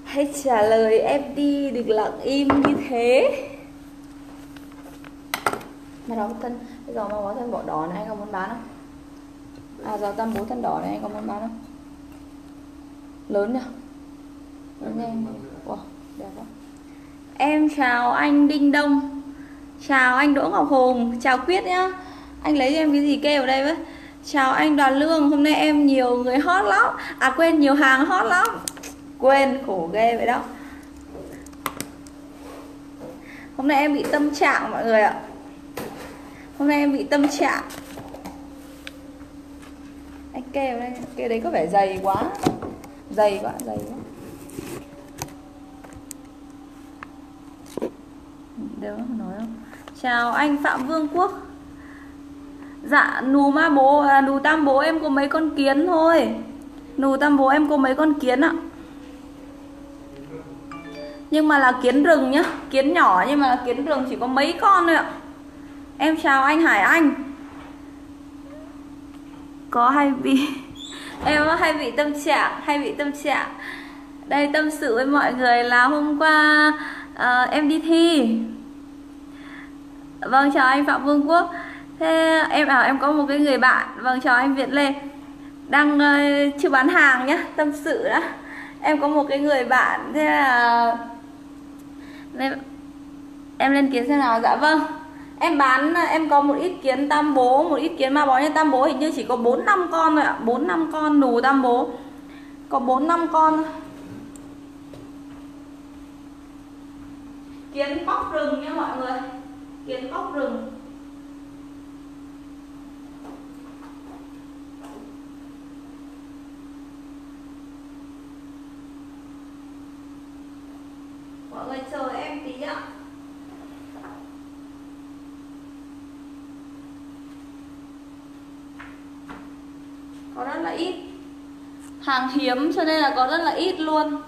Hãy trả lời em đi, đừng lặng im như thế. Mà đó thân, bây giờ mà có thân bỏ đỏ này anh có muốn bán không? À giờ tăm bố thân đỏ này anh có muốn bán không? Lớn nhỉ? Lớn nhanh. Wow, đẹp quá. Em chào anh Đinh Đông. Chào anh Đỗ Ngọc Hùng. Chào Quyết nhá. Anh lấy cho em cái gì kêu ở đây với? Chào anh Đoàn Lương. Hôm nay em nhiều người hot lắm. À quên, nhiều hàng hot lắm. Quên, khổ ghê vậy đó. Hôm nay em bị tâm trạng mọi người ạ. Hôm nay em bị tâm trạng. Anh kêu đây, kêu đấy có vẻ dày quá. Dày quá, dày quá. Được không, nói không? Chào anh Phạm Vương Quốc. Dạ, nù ma bố, nù tam bố em có mấy con kiến thôi. Nù tam bố em có mấy con kiến ạ. Nhưng mà là kiến rừng nhá. Kiến nhỏ nhưng mà là kiến rừng chỉ có mấy con thôi ạ. Em chào anh Hải Anh. Có hay bị em hay bị tâm trạng, hay bị tâm trạng. Đây tâm sự với mọi người là hôm qua em đi thi. Vâng, chào anh Phạm Vương Quốc. Thế em có một cái người bạn. Vâng, chào anh Việt Lê. Đang chưa bán hàng nhá, tâm sự đã. Em có một cái người bạn. Thế là em lên kiến xem nào. Dạ vâng. Em bán, em có một ít kiến tam bố, một ít kiến ma bó. Nhưng tam bố hình như chỉ có 4-5 con thôi ạ. 4-5 con nù tam bố. Có 4-5 con. Kiến bóc rừng nha mọi người. Kiến bóc rừng. Mọi người chờ em tí ạ. Có rất là ít. Hàng hiếm cho nên là có rất là ít luôn.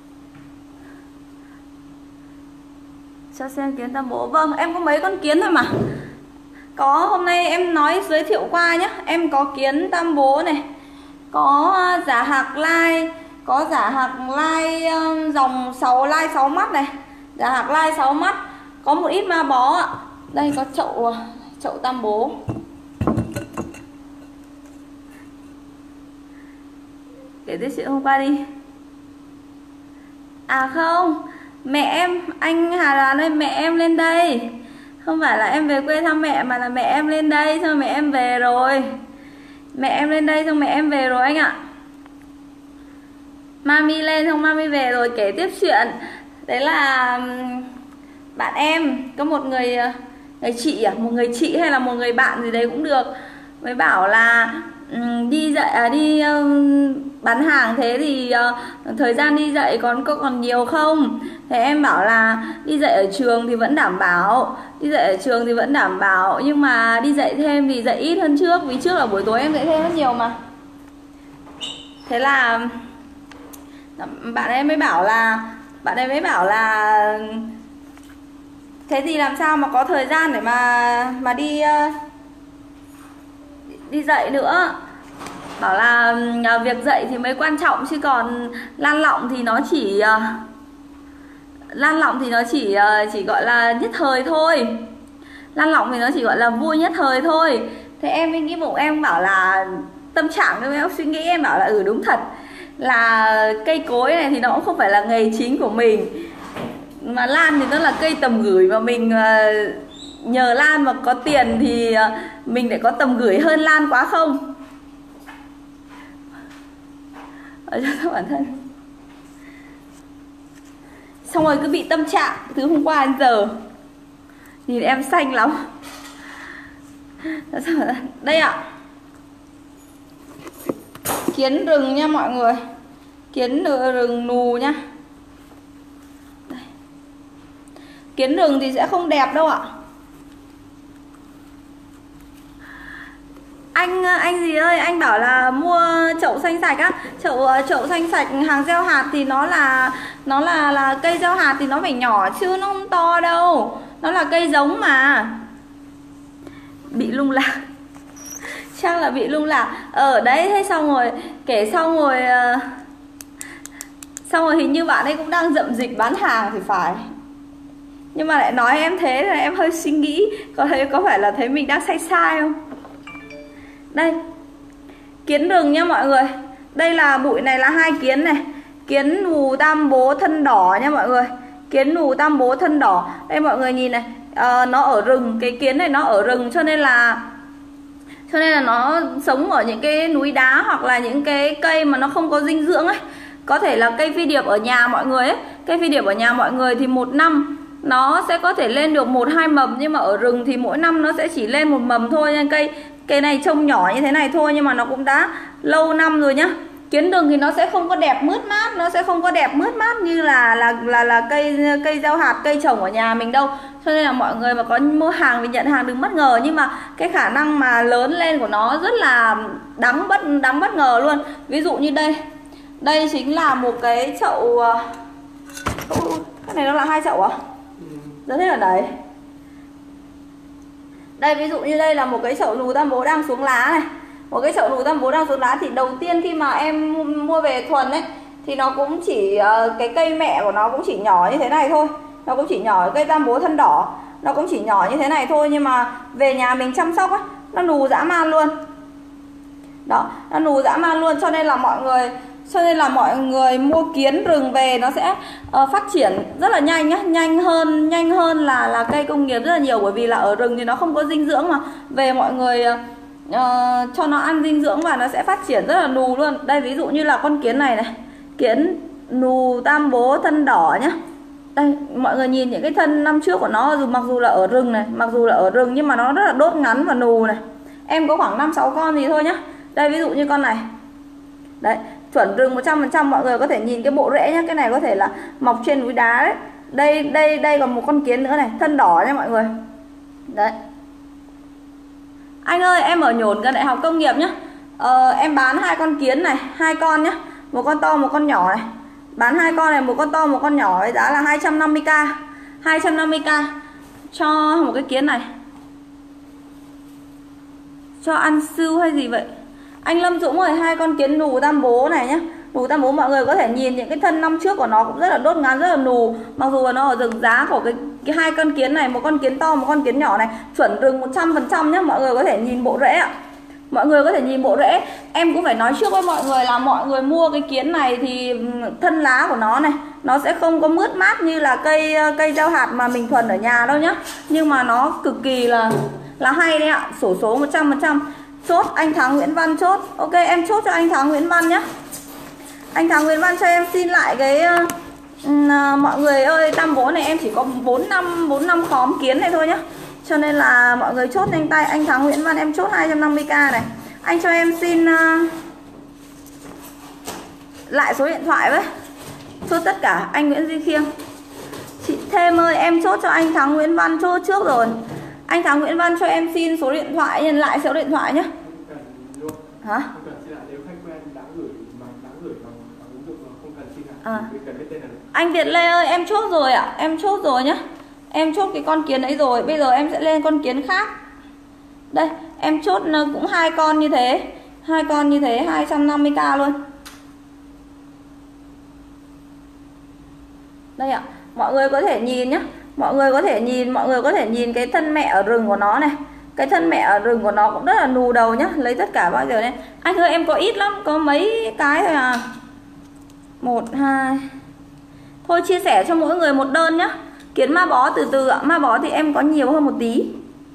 Cho xem kiến tam bố. Vâng, em có mấy con kiến thôi mà. Có, hôm nay em nói giới thiệu qua nhé. Em có kiến tam bố này. Có giả hạc lai. Có giả hạc lai dòng 6 lai 6 mắt này. Giả hạc lai 6 mắt. Có một ít ma bó ạ. Đây có chậu tam bố. Kể tiếp chuyện hôm qua đi. À không, mẹ em, anh Hà Đoàn ơi, mẹ em lên đây. Không phải là em về quê thăm mẹ mà là mẹ em lên đây. Xong mẹ em về rồi. Mẹ em lên đây xong mẹ em về rồi anh ạ. Mami lên xong mami về rồi. Kể tiếp chuyện. Đấy là bạn em có một người chị à, một người chị hay là một người bạn gì đấy cũng được, mới bảo là đi dạy đi bán hàng thế thì thời gian đi dạy còn nhiều không? Thế em bảo là đi dạy ở trường thì vẫn đảm bảo, đi dạy ở trường thì vẫn đảm bảo, nhưng mà đi dạy thêm thì dạy ít hơn trước, vì trước là buổi tối em dạy thêm rất nhiều mà. Thế là bạn em mới bảo là thế thì làm sao mà có thời gian để mà đi dạy nữa. Bảo là việc dạy thì mới quan trọng, chứ còn lan lọng thì nó chỉ gọi là nhất thời thôi. Lan lọng thì nó chỉ gọi là vui nhất thời thôi. Thế em mới nghĩ bụng em bảo là tâm trạng của em suy nghĩ, em bảo là đúng thật là cây cối này thì nó cũng không phải là nghề chính của mình, mà lan thì nó là cây tầm gửi, mà mình nhờ lan mà có tiền thì mình lại có tầm gửi hơn lan quá không? Ở cho bản thân. Xong rồi cứ bị tâm trạng từ hôm qua đến giờ. Nhìn em xanh lắm. Đây ạ. Kiến rừng nha mọi người. Kiến rừng nù nha. Đây. Kiến rừng thì sẽ không đẹp đâu ạ. Anh gì ơi, anh bảo là mua chậu xanh sạch á. Chậu xanh sạch hàng gieo hạt thì nó là cây gieo hạt thì nó phải nhỏ chứ nó không to đâu. Nó là cây giống mà. Bị lung lạc. Chắc là bị lung lạc. Ở đấy, thế xong rồi kể xong Xong rồi hình như bạn ấy cũng đang dậm dịch bán hàng thì phải. Nhưng mà lại nói em thế là em hơi suy nghĩ có phải là thấy mình đang sai sai không. Đây, kiến rừng nha mọi người. Đây là bụi này là 2 kiến này. Kiến nù tam bố thân đỏ nha mọi người. Kiến nù tam bố thân đỏ. Đây mọi người nhìn này, nó ở rừng, cái kiến này nó ở rừng cho nên là nó sống ở những cái núi đá hoặc là những cái cây mà nó không có dinh dưỡng ấy. Có thể là cây phi điệp ở nhà mọi người ấy. Cây phi điệp ở nhà mọi người thì 1 năm nó sẽ có thể lên được 1-2 mầm, nhưng mà ở rừng thì mỗi năm nó sẽ chỉ lên 1 mầm thôi. Nên cây này trông nhỏ như thế này thôi nhưng mà nó cũng đã lâu năm rồi nhá. Kiến rừng thì nó sẽ không có đẹp mướt mát, nó sẽ không có đẹp mướt mát như là cây gieo hạt, cây trồng ở nhà mình đâu. Cho nên là mọi người mà có mua hàng thì nhận hàng đừng bất ngờ, nhưng mà cái khả năng mà lớn lên của nó rất là đáng bất ngờ luôn. Ví dụ như đây chính là một cái chậu, cái này nó là 2 chậu à? Rất hết ở đấy. Đây ví dụ như đây là một cái chậu nù tam bố đang xuống lá này. Một cái chậu nù tam bố đang xuống lá thì đầu tiên khi mà em mua về thuần ấy thì nó cũng chỉ cái cây mẹ của nó cũng chỉ nhỏ như thế này thôi. Nó cũng chỉ nhỏ, cây tam bố thân đỏ nó cũng chỉ nhỏ như thế này thôi, nhưng mà về nhà mình chăm sóc ấy, nó nù dã man luôn. Đó, nó nù dã man luôn, cho nên là mọi người mua kiến rừng về nó sẽ phát triển rất là nhanh nhá, nhanh hơn là cây công nghiệp rất là nhiều, bởi vì là ở rừng thì nó không có dinh dưỡng mà. Về mọi người cho nó ăn dinh dưỡng và nó sẽ phát triển rất là nù luôn. Đây ví dụ như là con kiến này này, kiến nù tam bố thân đỏ nhá. Đây mọi người nhìn những cái thân năm trước của nó, mặc dù là ở rừng này, nhưng mà nó rất là đốt ngắn và nù này. Em có khoảng 5-6 con gì thôi nhá. Đây ví dụ như con này. Đấy, chuẩn rừng 100%, mọi người có thể nhìn cái bộ rễ nhá, cái này có thể là mọc trên núi đá đấy. Đây còn một con kiến nữa này, thân đỏ nha mọi người. Đấy. Anh ơi, em ở Nhổn gần Đại học Công nghiệp nhá. Em bán 2 con kiến này, 2 con nhá. Một con to, một con nhỏ này. Bán 2 con này, một con to, một con nhỏ với giá là 250k. 250k cho một cái kiến này. Cho ăn sưu hay gì vậy? Anh Lâm Dũng ơi, 2 con kiến nù tam bố này nhá. Nù tam bố mọi người có thể nhìn những cái thân năm trước của nó cũng rất là đốt ngắn, rất là nù. Mặc dù là nó ở rừng, giá của cái 2 con kiến này, một con kiến to, một con kiến nhỏ này, chuẩn rừng 100% nhá. Mọi người có thể nhìn bộ rễ ạ. Mọi người có thể nhìn bộ rễ. Em cũng phải nói trước với mọi người là mọi người mua cái kiến này thì thân lá của nó này, nó sẽ không có mướt mát như là cây gieo hạt mà mình thuần ở nhà đâu nhá. Nhưng mà nó cực kỳ là hay đấy ạ. Xổ số 100%. Chốt anh Thắng Nguyễn Văn chốt. Ok, em chốt cho anh Thắng Nguyễn Văn nhé. Anh Thắng Nguyễn Văn cho em xin lại cái mọi người ơi, tam bố này em chỉ có 4 năm khóm kiến này thôi nhá. Cho nên là mọi người chốt nhanh tay. Anh Thắng Nguyễn Văn em chốt 250k này. Anh cho em xin lại số điện thoại với. Chốt tất cả. Anh Nguyễn Duy Khiêm. Chị Thêm ơi, em chốt cho anh Thắng Nguyễn Văn chốt trước rồi. Anh Thắng Nguyễn Văn cho em xin số điện thoại, nhân lại số điện thoại nhé. Hả? Anh Việt Lê ơi, em chốt rồi ạ. Em chốt rồi nhá. Em chốt cái con kiến ấy rồi. Bây giờ em sẽ lên con kiến khác. Đây, em chốt cũng 2 con như thế. 2 con như thế 250k luôn. Đây ạ. Mọi người có thể nhìn nhá. Mọi người có thể nhìn cái thân mẹ ở rừng của nó này. Cái thân mẹ ở rừng của nó cũng rất là nù đầu nhá. Lấy tất cả bao giờ đây. Anh ơi em có ít lắm, có mấy cái thôi à. 1, 2. Thôi chia sẻ cho mỗi người một đơn nhá. Kiến ma bó từ từ ạ. Ma bó thì em có nhiều hơn một tí.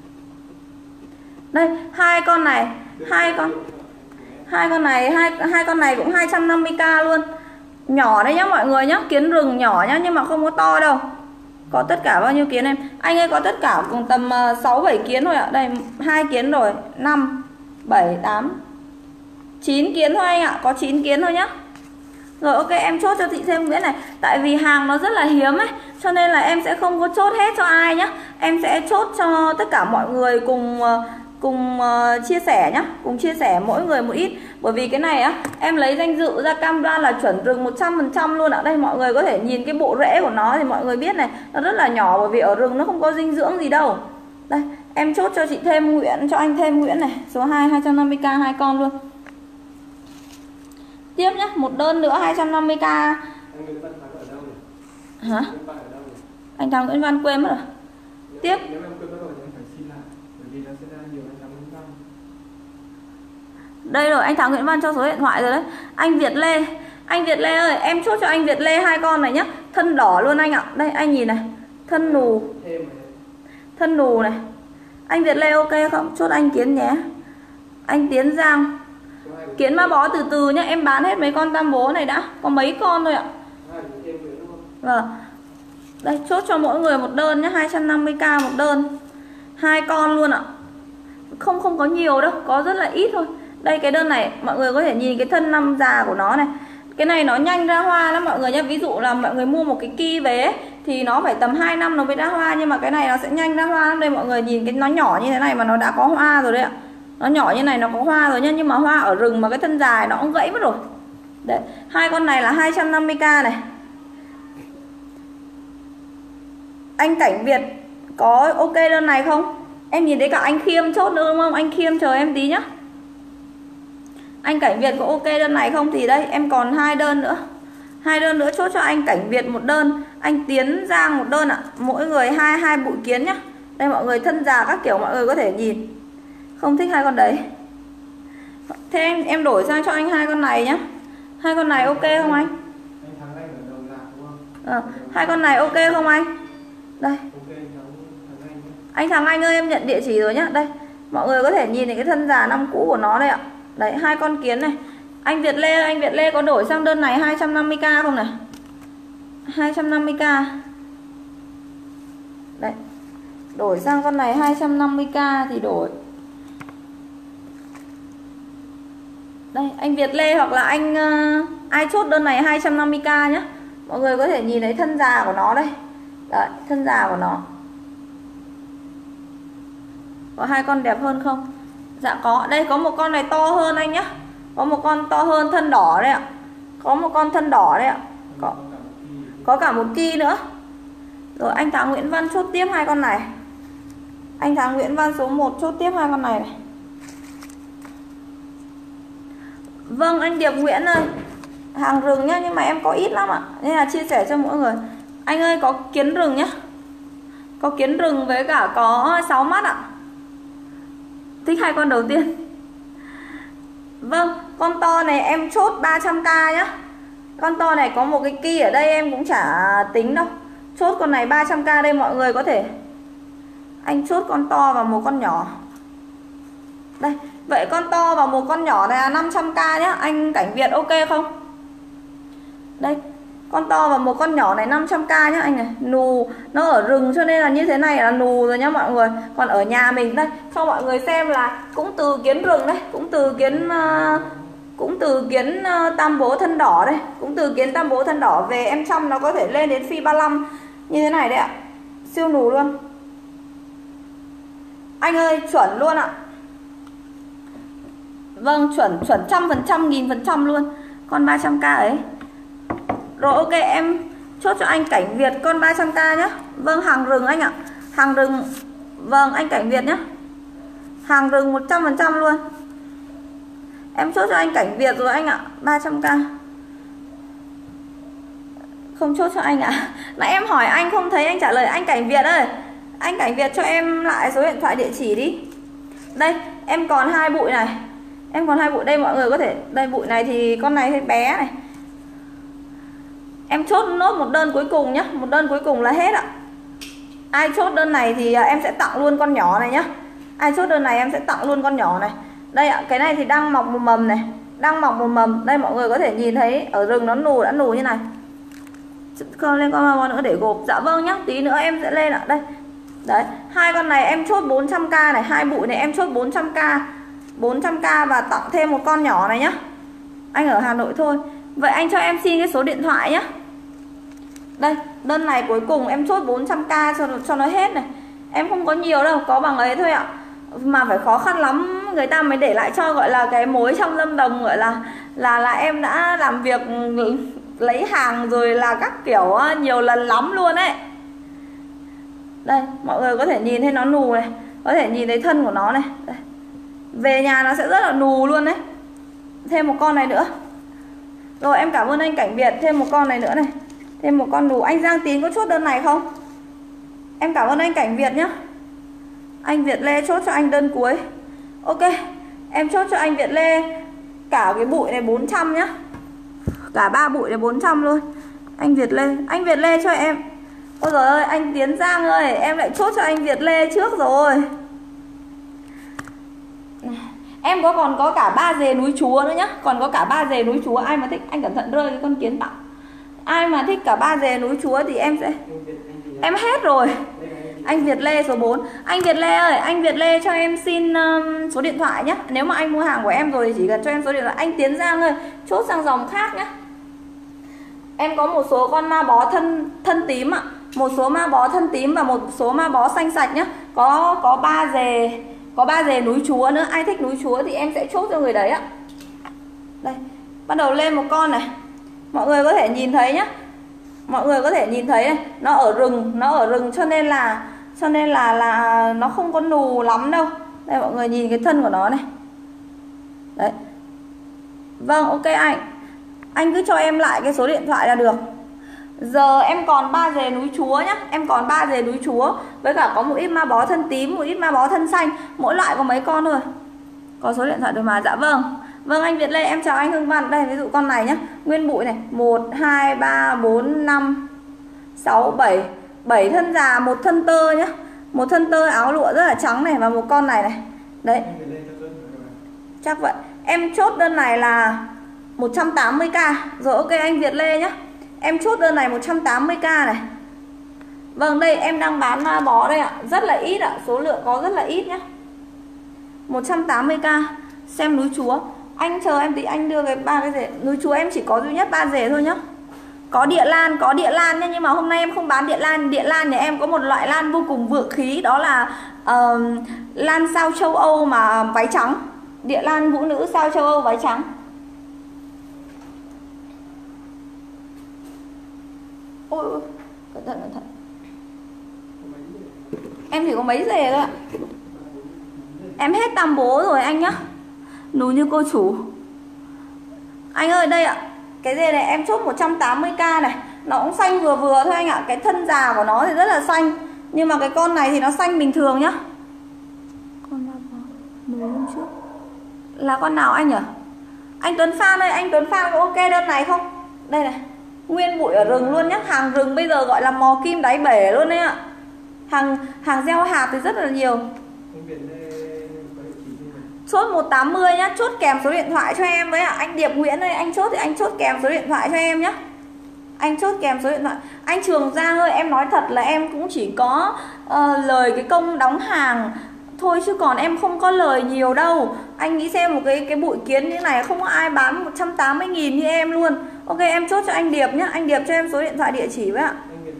Đây, 2 con này, 2 con này cũng 250k luôn. Nhỏ đấy nhá mọi người nhá, kiến rừng nhỏ nhá, nhưng mà không có to đâu. Có tất cả bao nhiêu kiến em? Anh ơi có tất cả cùng tầm 6-7 kiến thôi ạ. Đây 2 kiến rồi, 5, 7, 8, 9 kiến thôi anh ạ. Có 9 kiến thôi nhá. Rồi ok, em chốt cho chị Thêm Nguyễn này. Tại vì hàng nó rất là hiếm ấy, cho nên là em sẽ không có chốt hết cho ai nhá. Em sẽ chốt cho tất cả mọi người cùng chia sẻ nhá. Cùng chia sẻ mỗi người một ít. Bởi vì cái này á, em lấy danh dự ra cam đoan là chuẩn rừng 100% luôn ạ. Đây mọi người có thể nhìn cái bộ rễ của nó thì mọi người biết này, nó rất là nhỏ, bởi vì ở rừng nó không có dinh dưỡng gì đâu. Đây, em chốt cho chị Thêm Nguyễn, cho anh Thêm Nguyễn này, số 2 250k 2 con luôn. Tiếp nhá, một đơn nữa 250k Anh Nguyễn Văn Thắng ở đâu nhỉ? Hả? Nguyễn Văn ở đâu nhỉ? Anh Thắng Nguyễn Văn quên mất rồi. Tiếp. Nếu em quên mất rồi thì em phải xin lại, bởi vì nó sẽ ra nhiều anh Thắng Nguyễn Văn. Đây rồi, anh Thắng Nguyễn Văn cho số điện thoại rồi đấy. Anh Việt Lê. Anh Việt Lê ơi, em chốt cho anh Việt Lê 2 con này nhá. Thân đỏ luôn anh ạ. Đây anh nhìn này. Thân nù. Thân nù này. Anh Việt Lê ok không? Chốt anh Kiến nhé. Anh Tiến Giang. Kiến ma bó từ từ nhá, em bán hết mấy con tam bố này đã. Có mấy con thôi ạ. Vâng. Đây chốt cho mỗi người một đơn nhá, 250k một đơn. 2 con luôn ạ. Không có nhiều đâu, có rất là ít thôi. Đây cái đơn này mọi người có thể nhìn cái thân năm già của nó này. Cái này nó nhanh ra hoa lắm mọi người nhé. Ví dụ là mọi người mua một cái ki về ấy, thì nó phải tầm 2 năm nó mới ra hoa. Nhưng mà cái này nó sẽ nhanh ra hoa lắm. Đây mọi người nhìn cái nó nhỏ như thế này mà nó đã có hoa rồi đấy ạ. Nó nhỏ như này nó có hoa rồi nhá. Nhưng mà hoa ở rừng mà cái thân dài nó cũng gãy mất rồi. Đấy, 2 con này là 250k này. Anh Cảnh Việt có ok đơn này không? Em nhìn thấy cả anh Khiêm chốt nữa đúng không? Anh Khiêm chờ em tí nhá. Anh Cảnh Việt có ok đơn này không? Thì đây em còn 2 đơn nữa. 2 đơn nữa chốt cho anh Cảnh Việt một đơn. Anh Tiến Giang một đơn ạ. Mỗi người 2 bụi kiến nhá. Đây mọi người thân già các kiểu mọi người có thể nhìn. Không thích 2 con đấy. Thế em đổi sang cho anh 2 con này nhá. 2 con này ok không anh? Anh Thắng Anh ở đầu lạc đúng không? 2 con này ok không anh? Đây. Anh Thắng Anh ơi, em nhận địa chỉ rồi nhá. Đây, mọi người có thể nhìn thấy cái thân già năm cũ của nó đây ạ. Đấy, 2 con kiến này. Anh Việt Lê, anh Việt Lê có đổi sang đơn này 250k không này? 250k. Đấy. Đổi sang con này 250k thì đổi. Đây, anh Việt Lê hoặc là anh ai chốt đơn này 250k nhá. Mọi người có thể nhìn thấy thân già của nó đây. Đấy, thân già của nó. Có 2 con đẹp hơn không? Dạ có. Đây có một con này to hơn anh nhá. Có một con to hơn thân đỏ đây ạ. Có một con thân đỏ đây ạ. Có cả một ki nữa. Rồi anh Thắng Nguyễn Văn chốt tiếp 2 con này. Anh Thắng Nguyễn Văn số 1 chốt tiếp 2 con này này. Vâng anh Điệp Nguyễn ơi. Hàng rừng nhá, nhưng mà em có ít lắm ạ. Nên là chia sẻ cho mỗi người. Anh ơi có kiến rừng nhá. Có kiến rừng với cả có 6 mắt ạ. Thích 2 con đầu tiên. Vâng, con to này em chốt 300k nhá. Con to này có một cái ki ở đây em cũng chả tính đâu. Chốt con này 300k đây mọi người có thể. Anh chốt con to và một con nhỏ. Đây, vậy con to và một con nhỏ này là 500k nhá. Anh Cảnh Việt ok không? Đây, con to và một con nhỏ này 500k nhá anh này. Nù, nó ở rừng cho nên là như thế này là nù rồi nhá mọi người. Còn ở nhà mình đây, cho mọi người xem là cũng từ kiến rừng đây, cũng từ kiến tam bố thân đỏ đây, cũng từ kiến tam bố thân đỏ về em chăm nó có thể lên đến phi 35 như thế này đấy ạ. Siêu nù luôn. Anh ơi chuẩn luôn ạ. Vâng, chuẩn 100%, 1000% luôn. Con 300k ấy. Rồi ok em chốt cho anh Cảnh Việt con 300k nhá. Vâng, hàng rừng anh ạ. Hàng rừng. Vâng, anh Cảnh Việt nhá. Hàng rừng 100% luôn. Em chốt cho anh Cảnh Việt rồi anh ạ. 300k. Không chốt cho anh ạ. Nãy em hỏi anh không thấy anh trả lời. Anh Cảnh Việt ơi, anh Cảnh Việt cho em lại số điện thoại địa chỉ đi. Đây, em còn 2 bụi này. Em còn 2 bụi đây mọi người có thể. Đây bụi này thì con này hơi bé này. Em chốt nốt một đơn cuối cùng nhá. Một đơn cuối cùng là hết ạ. Ai chốt đơn này thì em sẽ tặng luôn con nhỏ này nhá. Ai chốt đơn này em sẽ tặng luôn con nhỏ này. Đây ạ, cái này thì đang mọc một mầm này. Đang mọc một mầm. Đây mọi người có thể nhìn thấy ở rừng nó đã nù như này. Lên con nữa để gộp. Dạ vâng nhá, tí nữa em sẽ lên ạ. Đây. Đấy, 2 con này em chốt 400k này. 2 bụi này em chốt 400k. 400k và tặng thêm một con nhỏ này nhá. Anh ở Hà Nội thôi. Vậy anh cho em xin cái số điện thoại nhá. Đây, đơn này cuối cùng em chốt 400k cho nó hết này. Em không có nhiều đâu, có bằng ấy thôi ạ. Mà phải khó khăn lắm người ta mới để lại cho, gọi là cái mối trong Lâm Đồng, gọi là em đã làm việc lấy hàng rồi là các kiểu nhiều lần lắm luôn ấy. Đây, mọi người có thể nhìn thấy nó nù này, có thể nhìn thấy thân của nó này. Đây. Về nhà nó sẽ rất là nù luôn đấy. Thêm một con này nữa. Rồi em cảm ơn anh Cảnh Việt. Thêm một con này nữa này. Thêm một con đủ. Anh Giang Tín có chốt đơn này không? Em cảm ơn anh Cảnh Việt nhé. Anh Việt Lê chốt cho anh đơn cuối. Ok, em chốt cho anh Việt Lê cả cái bụi này 400 nhá. Cả 3 bụi này 400 luôn. Anh Việt Lê, anh Việt Lê cho em. Ôi giời ơi, anh Tiến Giang ơi, em lại chốt cho anh Việt Lê trước rồi. Em còn có cả 3 dề núi Chúa nữa nhá. Còn có cả 3 dề núi Chúa. Ai mà thích, anh cẩn thận rơi cái con kiến tặng. Ai mà thích cả 3 dề núi Chúa thì em sẽ... Em hết rồi. Anh Việt Lê số 4. Anh Việt Lê ơi, anh Việt Lê cho em xin số điện thoại nhé. Nếu mà anh mua hàng của em rồi thì chỉ cần cho em số điện thoại. Anh Tiến Giang ơi, chốt sang dòng khác nhé. Em có một số con ma bó thân tím ạ. Một số ma bó thân tím và một số ma bó xanh sạch nhé. Có 3 dề. Có 3 dề núi Chúa nữa. Ai thích núi Chúa thì em sẽ chốt cho người đấy ạ. Đây, bắt đầu lên một con này. Mọi người có thể nhìn thấy nhé. Mọi người có thể nhìn thấy này, nó ở rừng cho nên là nó không có nù lắm đâu. Đây mọi người nhìn cái thân của nó này. Đấy. Vâng, ok anh cứ cho em lại cái số điện thoại là được. Giờ em còn 3 dề núi Chúa nhá. Em còn 3 dề núi Chúa. Với cả có một ít ma bó thân tím, một ít ma bó thân xanh. Mỗi loại có mấy con thôi. Có số điện thoại được mà. Dạ vâng. Vâng anh Việt Lê, em chào anh Hưng Văn. Đây ví dụ con này nhá. Nguyên bụi này 1, 2, 3, 4, 5, 6, 7. 7 thân già, một thân tơ nhá. Một thân tơ áo lụa rất là trắng này. Và một con này này. Đấy. Chắc vậy. Em chốt đơn này là 180k. Rồi ok anh Việt Lê nhá. Em chốt đơn này 180k này. Vâng đây em đang bán ma bó đây ạ. Rất là ít ạ. Số lượng có rất là ít nhá. 180k. Xem núi Chúa. Anh chờ em tí, anh đưa cái 3 cái rể. Núi Chúa em chỉ có duy nhất 3 rể thôi nhá. Có địa lan nhá. Nhưng mà hôm nay em không bán địa lan. Địa lan thì em có một loại lan vô cùng vượng khí. Đó là lan sao châu Âu mà váy trắng. Địa lan vũ nữ sao châu Âu váy trắng. Ôi, cẩn thận. Em chỉ có mấy rể thôi ạ. Em hết tam bố rồi anh nhá. Núi như cô chủ. Anh ơi đây ạ. Cái dê này em chốt 180k này. Nó cũng xanh vừa vừa thôi anh ạ. Cái thân già của nó thì rất là xanh. Nhưng mà cái con này thì nó xanh bình thường nhá. Con núi hôm trước là con nào anh nhỉ? Anh Tuấn Phan ơi, anh Tuấn Phan có ok đơn này không? Đây này. Nguyên bụi ở rừng luôn nhá. Hàng rừng bây giờ gọi là mò kim đáy bể luôn đấy ạ. Hàng gieo hạt thì rất là nhiều. Chốt 180 nhá. Chốt kèm số điện thoại cho em với ạ. Anh Điệp Nguyễn ơi, anh chốt thì anh chốt kèm số điện thoại cho em nhá. Anh chốt kèm số điện thoại. Anh Trường Giang ơi, em nói thật là em cũng chỉ có lời cái công đóng hàng thôi chứ còn em không có lời nhiều đâu. Anh nghĩ xem một cái bụi kiến như này không có ai bán 180.000 như em luôn. Ok em chốt cho anh Điệp nhá. Anh Điệp cho em số điện thoại địa chỉ với ạ.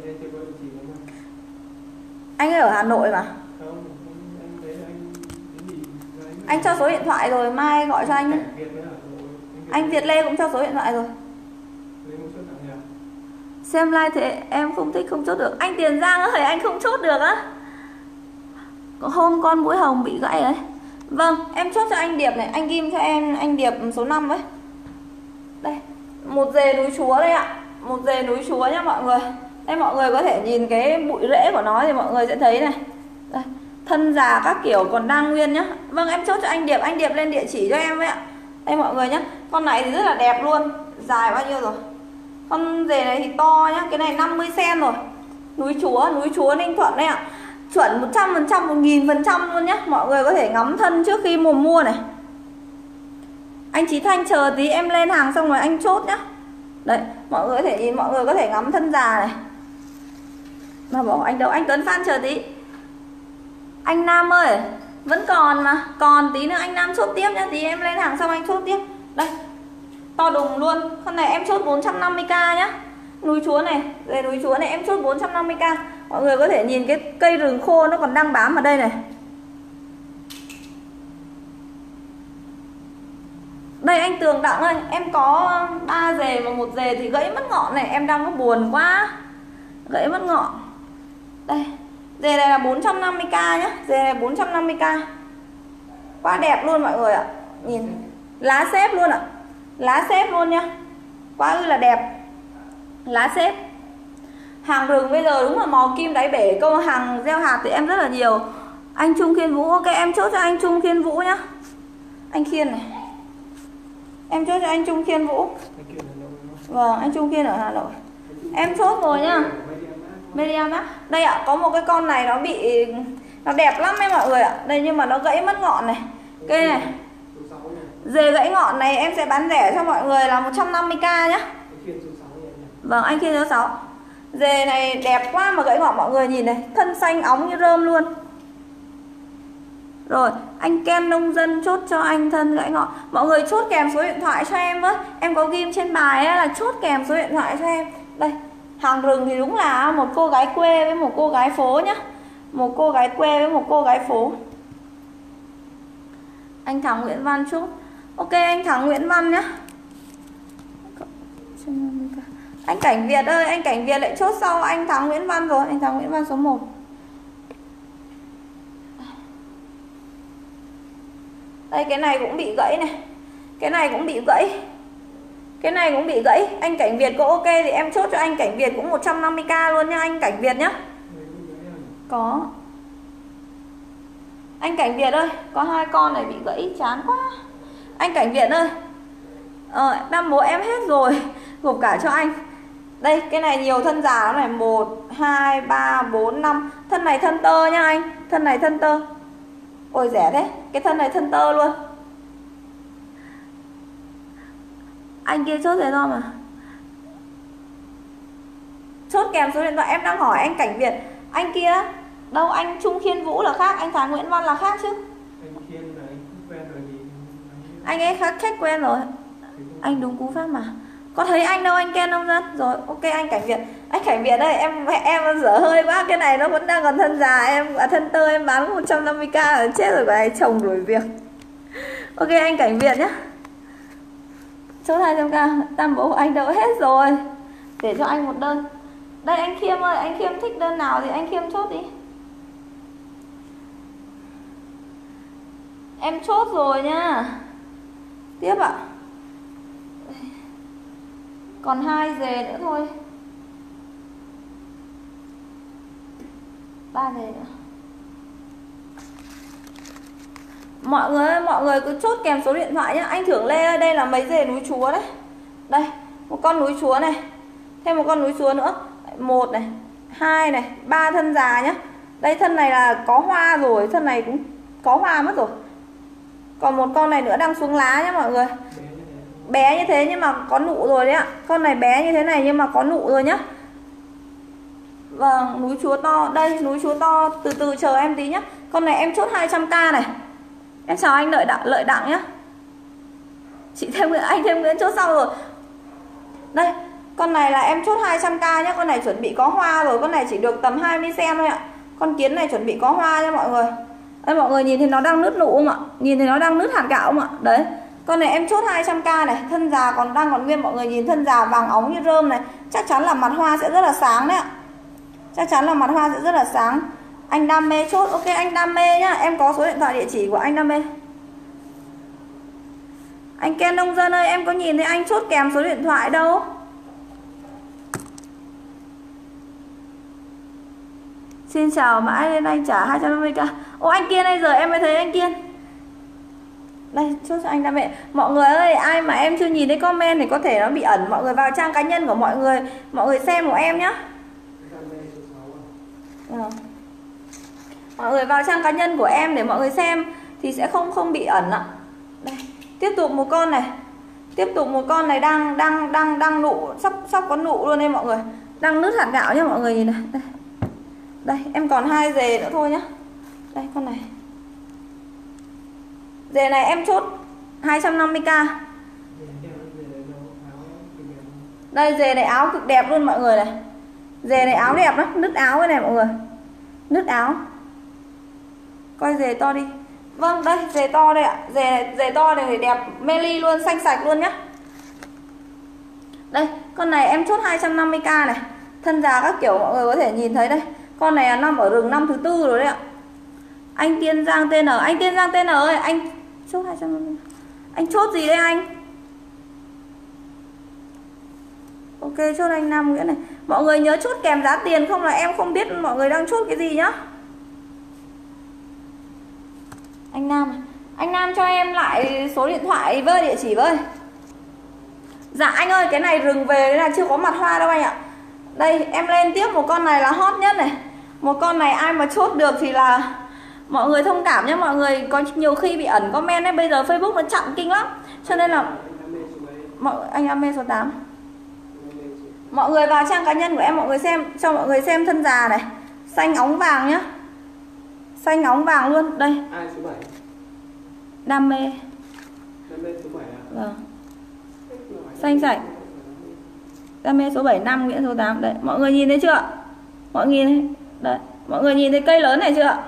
Anh ấy ở Hà Nội mà. Anh cho số điện thoại rồi, mai gọi cho anh. Anh Việt Lê cũng cho số điện thoại rồi. Xem like thế em không thích không chốt được. Anh Tiền Giang ơi, anh không chốt được á. Hôm con mũi hồng bị gãy ấy. Vâng, em chốt cho anh Điệp này. Anh ghim cho em anh Điệp số 5 ấy. Đây, một dề núi Chúa đây ạ. Một dề núi Chúa nhá mọi người. Đây mọi người có thể nhìn cái bụi rễ của nó thì mọi người sẽ thấy này. Đây, thân già các kiểu còn đang nguyên nhá. Vâng em chốt cho anh Điệp lên địa chỉ cho em với ạ. Đây mọi người nhá. Con này thì rất là đẹp luôn. Dài bao nhiêu rồi? Con dề này thì to nhá. Cái này 50 cm rồi. Núi Chúa Ninh Thuận đấy ạ. Chuẩn 100%, 1000% luôn nhá. Mọi người có thể ngắm thân trước khi mùa mua này. Anh Chí Thanh chờ tí em lên hàng xong rồi anh chốt nhá. Đấy, mọi người có thể nhìn, mọi người có thể ngắm thân già này. Mà bảo anh đâu, anh Tuấn Phan chờ tí. Anh Nam ơi, vẫn còn mà. Còn tí nữa anh Nam chốt tiếp nhá. Tí em lên hàng xong anh chốt tiếp. Đây, to đùng luôn. Con này em chốt 450k nhá. Núi Chúa này, về núi Chúa này em chốt 450k. Mọi người có thể nhìn cái cây rừng khô nó còn đang bám ở đây này. Đây anh Tường Đặng ơi, em có 3 dề và 1 dề thì gãy mất ngọn này. Em đang có buồn quá. Gãy mất ngọn. Đây, dề này là 450k nhá. Dề này 450k. Quá đẹp luôn mọi người ạ. Nhìn, lá xếp luôn ạ. Lá xếp luôn nhá. quá ư là đẹp. Lá xếp. Hàng rừng bây giờ đúng là màu kim đáy bể. Câu hàng gieo hạt thì em rất là nhiều. Anh Trung Kiên Vũ, ok em chốt cho anh Trung Kiên Vũ nhá. Anh Kiên này, em chốt cho anh Trung Kiên Vũ. Vâng, anh Trung Kiên ở Hà Nội. Em chốt rồi nhá. Medium á. Đây ạ, có một cái con này nó bị, nó đẹp lắm đấy mọi người ạ. Đây nhưng mà nó gãy mất ngọn này. Cây này, dề gãy ngọn này em sẽ bán rẻ cho mọi người là 150k nhá. Vâng, anh Kiên số 6. Dề này đẹp quá mà gãy ngọn mọi người nhìn này, thân xanh óng như rơm luôn. Rồi, anh Ken nông dân chốt cho anh thân gãy ngọn. Mọi người chốt kèm số điện thoại cho em với. Em có ghim trên bài ấy là chốt kèm số điện thoại cho em. Đây, hàng rừng thì đúng là một cô gái quê với một cô gái phố nhá. Một cô gái quê với một cô gái phố. Anh Thắng Nguyễn Văn chốt. Ok anh Thắng Nguyễn Văn nhá. Anh Cảnh Việt ơi, anh Cảnh Việt lại chốt sau anh Thắng Nguyễn Văn rồi. Anh Thắng Nguyễn Văn số 1. Đây cái này cũng bị gãy này. Cái này cũng bị gãy. Cái này cũng bị gãy. Anh Cảnh Việt có ok thì em chốt cho anh Cảnh Việt cũng 150k luôn nhá anh Cảnh Việt nhá. Có. Anh Cảnh Việt ơi, có 2 con này bị gãy chán quá. Anh Cảnh Việt ơi, đam bố em hết rồi. Gộp cả cho anh. Đây cái này nhiều thân già lắm này. 1, 2, 3, 4, 5. Thân này thân tơ nhá anh. Thân này thân tơ. Ôi rẻ thế. Cái thân này thân tơ luôn. Anh kia chốt rồi thôi mà. Chốt kèm số điện thoại. Em đang hỏi anh Cảnh Việt. Anh kia đâu, anh Trung Kiên Vũ là khác, anh Thái Nguyễn Văn là khác chứ. Anh Kiên là anh quen rồi thì anh ấy khác khách quen rồi. Anh đúng cú pháp mà. Có thấy anh đâu anh Ken nông dân. Rồi ok anh Cảnh Việt. Anh Cảnh Việt ơi, em dở hơi quá. Cái này nó vẫn đang còn thân già. Thân tơ em bán 150k rồi. Chết rồi, bà ấy chồng đuổi việc. Ok anh Cảnh Việt nhá. Chốt 200k. Tam bố của anh đỡ hết rồi. Để cho anh một đơn. Đây anh Khiêm ơi, anh Khiêm thích đơn nào thì anh Khiêm chốt đi. Em chốt rồi nha. Tiếp ạ. Còn 2 dề nữa thôi. 3 dề nữa. Mọi người ơi, mọi người cứ chốt kèm số điện thoại nhé. Anh Thưởng Lê ơi, đây là mấy dề núi chúa đấy. Đây, một con núi chúa này. Thêm một con núi chúa nữa. 1 này, 2 này, 3 thân già nhá. Đây thân này là có hoa rồi. Thân này cũng có hoa mất rồi. Còn một con này nữa đang xuống lá nhá mọi người. Bé như thế nhưng mà có nụ rồi đấy ạ. Con này bé như thế này nhưng mà có nụ rồi nhá. Vâng, núi chúa to. Đây, núi chúa to. Từ từ chờ em tí nhá. Con này em chốt 200k này. Em chào anh Lợi Đặng nhá. Chị thêm Nguyễn, anh thêm Nguyễn chốt xong rồi. Đây, con này là em chốt 200k nhá. Con này chuẩn bị có hoa rồi. Con này chỉ được tầm 20 cm thôi ạ. Con kiến này chuẩn bị có hoa nha mọi người. Đây mọi người nhìn thấy nó đang nứt nụ không ạ? Nhìn thấy nó đang nứt hạt gạo không ạ? Đấy. Con này em chốt 200k này. Thân già còn nguyên. Mọi người nhìn thân già vàng óng như rơm này. Chắc chắn là mặt hoa sẽ rất là sáng đấy ạ. Chắc chắn là mặt hoa sẽ rất là sáng. Anh Đam Mê chốt. Ok anh Đam Mê nhá. Em có số điện thoại địa chỉ của anh Đam Mê. Anh Ken nông dân ơi, em có nhìn thấy anh chốt kèm số điện thoại đâu. Xin chào mãi lên anh trả 250k. Ô anh Kiên ơi, giờ em mới thấy anh Kiên. Đây chốt cho anh Đam Mê. Mọi người ơi, ai mà em chưa nhìn thấy comment thì có thể nó bị ẩn. Mọi người vào trang cá nhân của mọi người xem của em nhá. Mọi người vào trang cá nhân của em để mọi người xem thì sẽ không bị ẩn ạ. Đây, tiếp tục một con này. Tiếp tục một con này đang nụ, sắp có nụ luôn đây mọi người. Đang nứt hạt gạo nhá mọi người nhìn này. Đây. Đây, em còn 2 dề nữa thôi nhá. Đây con này. Dề này em chốt 250k. Đây dề này áo cực đẹp luôn mọi người này. Dề này áo đẹp lắm, nứt áo cái này mọi người. Nứt áo. Coi dề to đi. Vâng, đây dề to đây ạ. Dề to này thì đẹp meli luôn, xanh sạch luôn nhá. Đây, con này em chốt 250k này. Thân già các kiểu mọi người có thể nhìn thấy đây. Con này là nằm ở rừng năm thứ 4 rồi đấy ạ. Anh Tiên Giang TN, anh Tiên Giang TN ơi, anh chốt 250. Anh chốt gì đây anh? Ok, chốt anh Nam Nguyễn này. Mọi người nhớ chốt kèm giá tiền, không là em không biết mọi người đang chốt cái gì nhá. Anh Nam, anh Nam cho em lại số điện thoại với địa chỉ với. Dạ anh ơi, cái này rừng về là chưa có mặt hoa đâu anh ạ. Đây em lên tiếp một con này là hot nhất này. Một con này ai mà chốt được thì là mọi người thông cảm nhé. Mọi người có nhiều khi bị ẩn comment ấy. Bây giờ Facebook nó chặn kinh lắm. Cho nên là anh Ame số 8. Mọi người vào trang cá nhân của em, mọi người xem, cho mọi người xem thân già này. Xanh óng vàng nhá. Xanh óng vàng luôn. Đây. Ai số 7? Đam mê. Đam mê số 7 à? Vâng. Xanh sạch. Đam mê số 7, Nam Nguyễn số 8. Đấy, mọi người nhìn thấy chưa? Mọi người nhìn đấy, mọi người nhìn thấy cây lớn này chưa?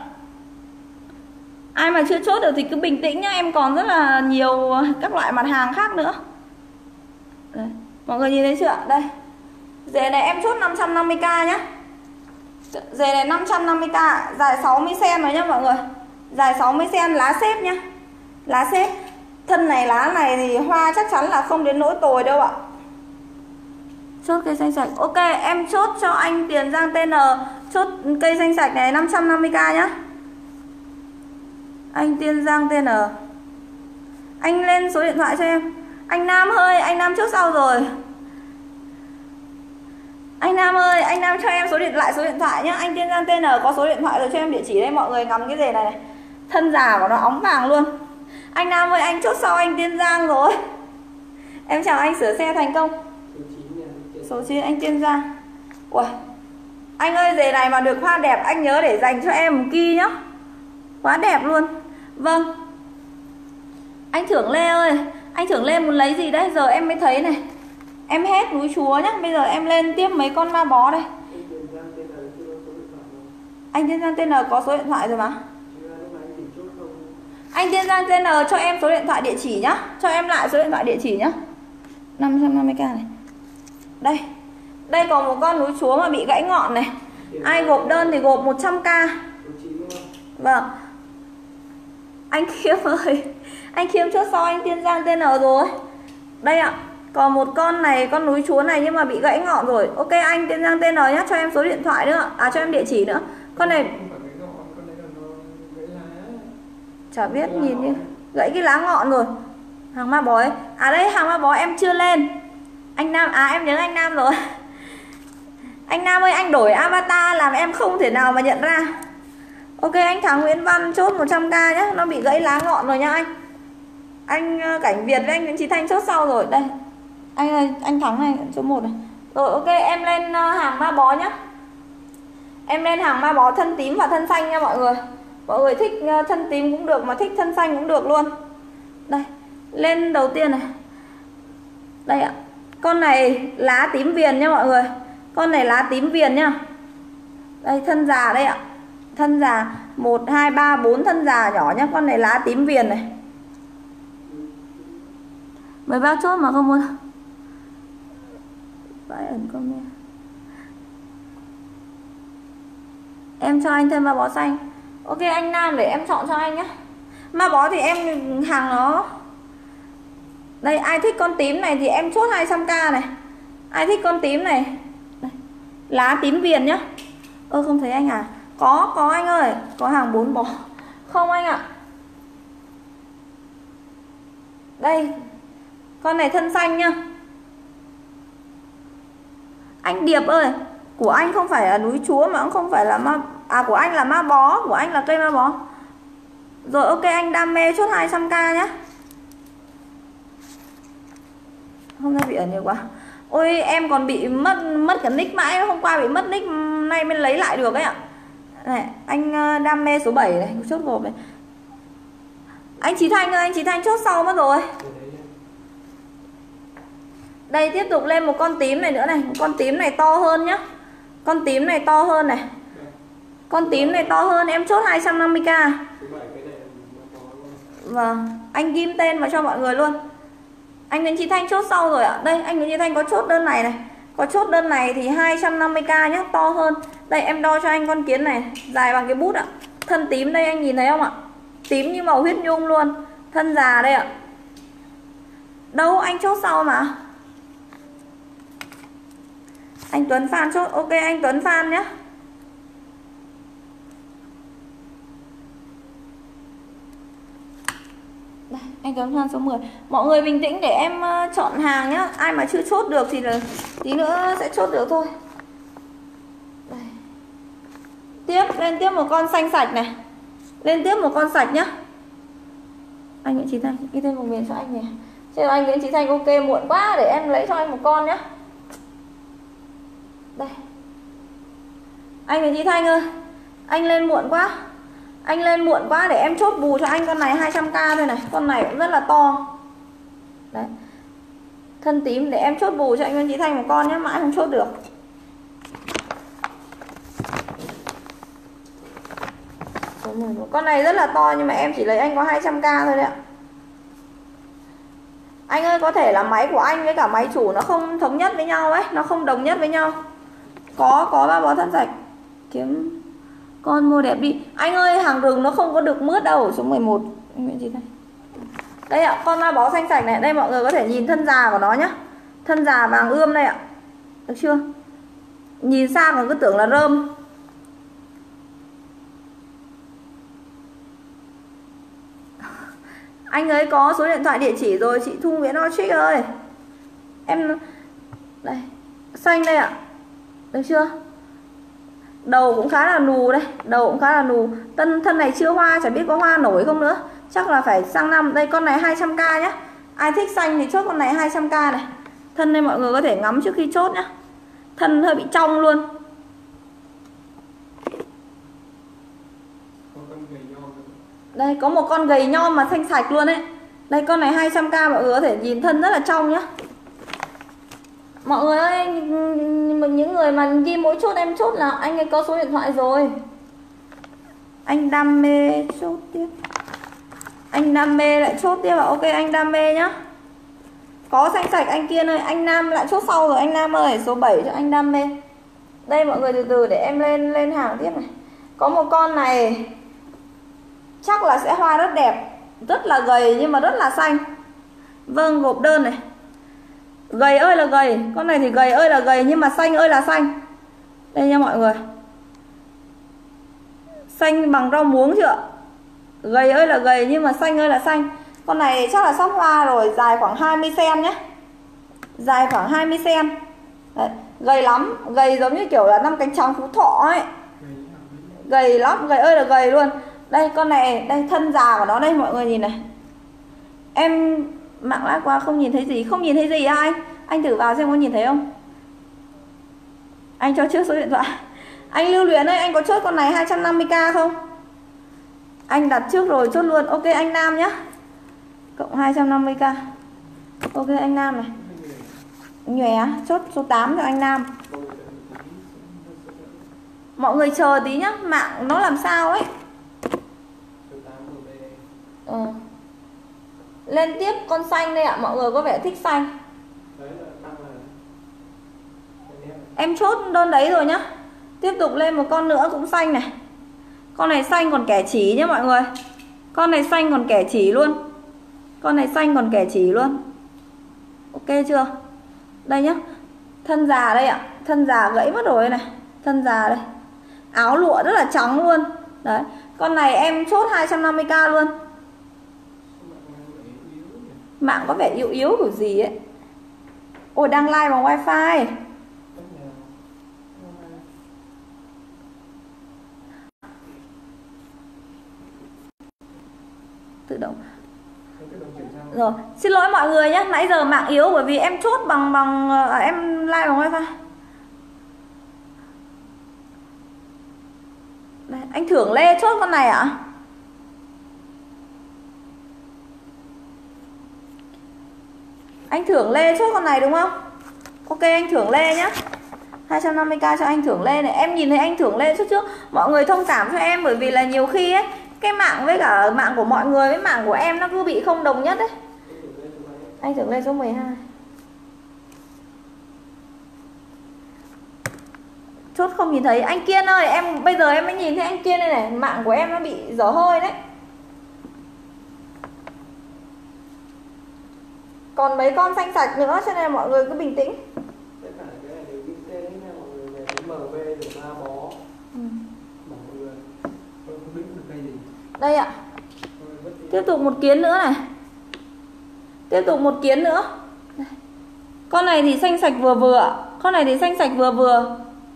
Ai mà chưa chốt được thì cứ bình tĩnh nhá, em còn rất là nhiều các loại mặt hàng khác nữa. Đấy, mọi người nhìn thấy chưa? Đây. Dề này em chốt 550k nhá. Dề này 550k, dài 60 cm rồi nhá mọi người. Dài 60 cm, lá xếp nhá. Lá xếp. Thân này lá này thì hoa chắc chắn là không đến nỗi tồi đâu ạ. Chốt cây xanh sạch. Ok, em chốt cho anh Tiền Giang TN. Chốt cây xanh sạch này 550k nhá. Anh Tiền Giang TN. Anh lên số điện thoại cho em. Anh Nam ơi, anh Nam chốt sau rồi. Anh Nam ơi, anh Nam cho em số điện thoại nhá. Anh Tiền Giang TN có số điện thoại rồi, cho em địa chỉ đây. Mọi người ngắm cái dề này. Thân già của nó óng vàng luôn. Anh Nam ơi, anh chốt sau anh Tiên Giang rồi. Em chào anh, sửa xe thành công. Số 9 anh Tiên Giang. Ui, anh ơi, dề này mà được hoa đẹp anh nhớ để dành cho em một ki nhá. Quá đẹp luôn. Vâng. Anh Thưởng Lê ơi, anh Thưởng Lê muốn lấy gì đấy? Giờ em mới thấy này. Em hết núi Chúa nhá. Bây giờ em lên tiếp mấy con ma bó đây. Anh Tiên Giang TN có số điện thoại rồi mà. Anh Tiên Giang TN cho em số điện thoại địa chỉ nhá. Cho em lại số điện thoại địa chỉ nhá. 550k này. Đây. Đây còn một con núi Chúa mà bị gãy ngọn này. Ai gộp đơn thì gộp 100k. Vâng. Anh Khiêm ơi, anh Khiêm chốt sau anh Tiên Giang TN rồi. Đây ạ. Còn một con này, con núi Chúa này nhưng mà bị gãy ngọn rồi. Ok anh Tiên Giang TN nhá, cho em số điện thoại nữa. À, cho em địa chỉ nữa. Con này chả biết, nhìn như gãy cái lá ngọn rồi. Hàng ma bó ấy. À đây, hàng ma bó em chưa lên. Anh Nam, à em nhớ anh Nam rồi. Anh Nam ơi, anh đổi avatar làm em không thể nào mà nhận ra. Ok, anh Thắng Nguyễn Văn chốt 100k nhé. Nó bị gãy lá ngọn rồi nha anh. Anh Cảnh Việt với anh Nguyễn Trí Thanh chốt sau rồi. Đây, anh ơi, anh Thắng này, số 1 này. Rồi ok, em lên hàng ma bó nhá. Em lên hàng ma bó thân tím và thân xanh nha mọi người. Mọi người thích thân tím cũng được, mà thích thân xanh cũng được luôn. Đây, lên đầu tiên này. Đây ạ. Con này lá tím viền nha mọi người. Con này lá tím viền nhá. Đây, thân già đây ạ. Thân già 1, 2, 3, 4 thân già nhỏ nhá. Con này lá tím viền này. Mấy bác chốt mà không muốn. Vãi ẩn comment. Em cho anh thêm ma bó xanh. Ok anh Nam để em chọn cho anh nhé. Ma bó thì em hàng nó. Đây, ai thích con tím này thì em chốt 200k này. Ai thích con tím này. Đây. Lá tím viền nhá. Ơ không thấy anh à? Có anh ơi. Có hàng 4 bó. Không anh ạ. Đây. Con này thân xanh nhá. Anh Điệp ơi, của anh không phải là núi Chúa mà cũng không phải là ma. À, của anh là ma bó. Của anh là cây ma bó. Rồi ok, anh Đam mê chốt 200k nhá. Hôm nay bị ẩn nhiều quá. Ôi em còn bị mất cả nick mãi. Hôm qua bị mất nick, nay mới lấy lại được ấy ạ. Này, anh Đam mê số 7 này, chốt gộp này. Anh Trí Thanh ơi, anh Trí Thanh chốt sau mất rồi. Đây tiếp tục lên một con tím này nữa này. Con tím này to hơn nhá. Con tím này to hơn này. Con tím này to hơn, em chốt 250k. Vâng, anh ghim tên vào cho mọi người luôn. Anh Nguyễn Trí Thanh chốt sau rồi ạ. Đây, anh Nguyễn Trí Thanh có chốt đơn này này. Có chốt đơn này thì 250k nhá, to hơn. Đây em đo cho anh con kiến này, dài bằng cái bút ạ. Thân tím đây anh nhìn thấy không ạ? Tím như màu huyết nhung luôn. Thân già đây ạ. Đâu anh chốt sau mà. Anh Tuấn Phan chốt. Ok anh Tuấn Phan nhé. Đây, anh Tuấn Phan số 10. Mọi người bình tĩnh để em chọn hàng nhá. Ai mà chưa chốt được thì là tí nữa sẽ chốt được thôi. Đây. Lên tiếp một con xanh sạch này. Lên tiếp một con sạch nhá. Anh Nguyễn Trí Thanh ghi tên vùng miền cho anh nhỉ. Chứ anh Nguyễn Trí Thanh ok muộn quá, để em lấy cho anh một con nhá. Đây. Anh Nguyễn Trí Thanh ơi, anh lên muộn quá. Anh lên muộn quá, để em chốt bù cho anh con này 200k thôi này. Con này cũng rất là to. Đấy. Thân tím để em chốt bù cho anh Nguyễn Trí Thanh một con nhé, mãi không chốt được. Con này rất là to nhưng mà em chỉ lấy anh có 200k thôi đấy ạ. Anh ơi, có thể là máy của anh với cả máy chủ nó không thống nhất với nhau ấy, nó không đồng nhất với nhau. Có 3 bó thân sạch. Kiếm con mua đẹp đi. Anh ơi, hàng rừng nó không có được mướt đâu. Số 11 anh Nguyễn Trí Thanh. Đây ạ, con 3 bó xanh sạch này. Đây mọi người có thể nhìn thân già của nó nhá. Thân già vàng ươm đây ạ. Được chưa? Nhìn xa còn cứ tưởng là rơm. Anh ấy có số điện thoại địa chỉ rồi, chị Thu Nguyễn Otrick ơi. Em đây, xanh đây ạ. Được chưa? Đầu cũng khá là nù đây, đầu cũng khá là nù. Thân này chưa hoa, chả biết có hoa nổi không nữa. Chắc là phải sang năm. Đây con này 200k nhá. Ai thích xanh thì chốt con này 200k này. Thân đây mọi người có thể ngắm trước khi chốt nhá. Thân hơi bị trong luôn. Đây có một con gầy nhom mà xanh sạch luôn đấy. Đây con này 200k, mọi người có thể nhìn thân rất là trong nhá. Mọi người ơi, những người mà ghi mỗi chốt em chốt là anh ấy có số điện thoại rồi. Anh đam mê chốt tiếp. Anh đam mê lại chốt tiếp. Ok anh đam mê nhá. Có xanh sạch anh Kiên ơi. Anh Nam lại chốt sau rồi anh Nam ơi. Số 7 cho anh đam mê. Đây mọi người từ từ để em lên hàng tiếp này. Có một con này chắc là sẽ hoa rất đẹp. Rất là gầy nhưng mà rất là xanh. Vâng, gộp đơn này. Gầy ơi là gầy. Con này thì gầy ơi là gầy nhưng mà xanh ơi là xanh. Đây nha mọi người. Xanh bằng rau muống chưa? Gầy ơi là gầy nhưng mà xanh ơi là xanh. Con này chắc là sắp hoa rồi. Dài khoảng 20 cm nhé. Dài khoảng 20 cm. Đấy. Gầy lắm. Gầy giống như kiểu là 5 cánh trắng Phú Thọ ấy. Gầy lắm. Gầy ơi là gầy luôn. Đây con này. Đây thân già của nó đây mọi người nhìn này. Em mạng lát qua không nhìn thấy gì. Không nhìn thấy gì à anh? Anh thử vào xem có nhìn thấy không? Anh cho trước số điện thoại. Anh Lưu Luyến ơi, anh có chốt con này 250k không? Anh đặt trước rồi chốt luôn. Ok anh Nam nhá. Cộng 250k. Ok anh Nam này. Nhòe chốt số 8 cho anh Nam. Mọi người chờ tí nhá, mạng nó làm sao ấy. Lên tiếp con xanh đây ạ. Mọi người có vẻ thích xanh. Em chốt đơn đấy rồi nhá. Tiếp tục lên một con nữa cũng xanh này. Con này xanh còn kẻ chỉ nhá mọi người. Con này xanh còn kẻ chỉ luôn. Con này xanh còn kẻ chỉ luôn. Ok chưa? Đây nhá. Thân già đây ạ. Thân già gãy mất rồi này. Thân già đây. Áo lụa rất là trắng luôn. Đấy. Con này em chốt 250k luôn. Mạng có vẻ yếu yếu kiểu gì ấy. Ôi đang live bằng wifi. Tự động. Rồi, xin lỗi mọi người nhé. Nãy giờ mạng yếu bởi vì em chốt bằng em live bằng wifi. Đây, anh Thưởng Lê chốt con này ạ? Anh Thưởng Lê chốt con này đúng không? Ok anh Thưởng Lê nhé. 250k cho anh Thưởng Lê này. Em nhìn thấy anh Thưởng Lê trước. Mọi người thông cảm cho em bởi vì là nhiều khi ấy, cái mạng với cả mạng của mọi người với mạng của em nó cứ bị không đồng nhất đấy. Anh Thưởng Lê số 12. Chốt không nhìn thấy. Anh Kiên ơi, em bây giờ em mới nhìn thấy anh Kiên đây này. Mạng của em nó bị dở hơi đấy. Còn mấy con xanh sạch nữa cho nên mọi người cứ bình tĩnh. được 3 bó. Bảo mọi người không biết được cây gì. Đây ạ. Tiếp tục một kiến nữa này. Tiếp tục một kiến nữa. Đây. Con này thì xanh sạch vừa vừa. Con này thì xanh sạch vừa vừa.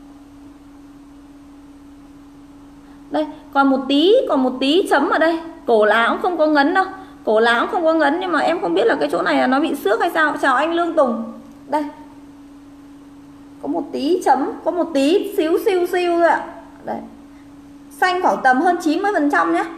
Đây, còn một tí chấm ở đây. Cổ lá cũng không có ngấn đâu. Cổ lá cũng không có ngấn, nhưng mà em không biết là cái chỗ này là nó bị xước hay sao. Chào anh Lương Tùng. Đây. Có một tí chấm, có một tí xíu siêu thôi ạ. Đây. Xanh khoảng tầm hơn 90% nhé.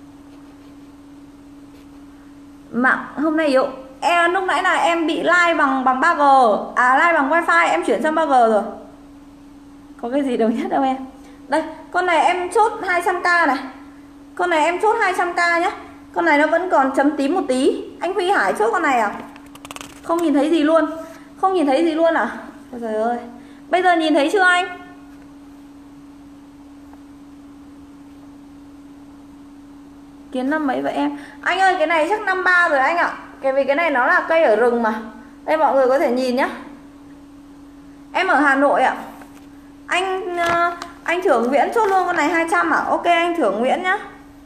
Mạng hôm nay yếu. Lúc nãy là em bị like bằng 3G, like bằng wifi, em chuyển sang 3G rồi. Có cái gì đâu nhất đâu em. Đây, con này em chốt 200k này. Con này em chốt 200k nhé. Con này nó vẫn còn chấm tím một tí. Anh Huy Hải chốt con này à? Không nhìn thấy gì luôn. Không nhìn thấy gì luôn à? Ôi trời ơi. Bây giờ nhìn thấy chưa anh? Kiến năm mấy vậy em? Anh ơi, cái này chắc 53 rồi anh ạ. Vì cái này nó là cây ở rừng mà. Đây mọi người có thể nhìn nhá. Em ở Hà Nội ạ. Anh Thưởng Nguyễn chốt luôn con này 200 à? Ok anh Thưởng Nguyễn nhá.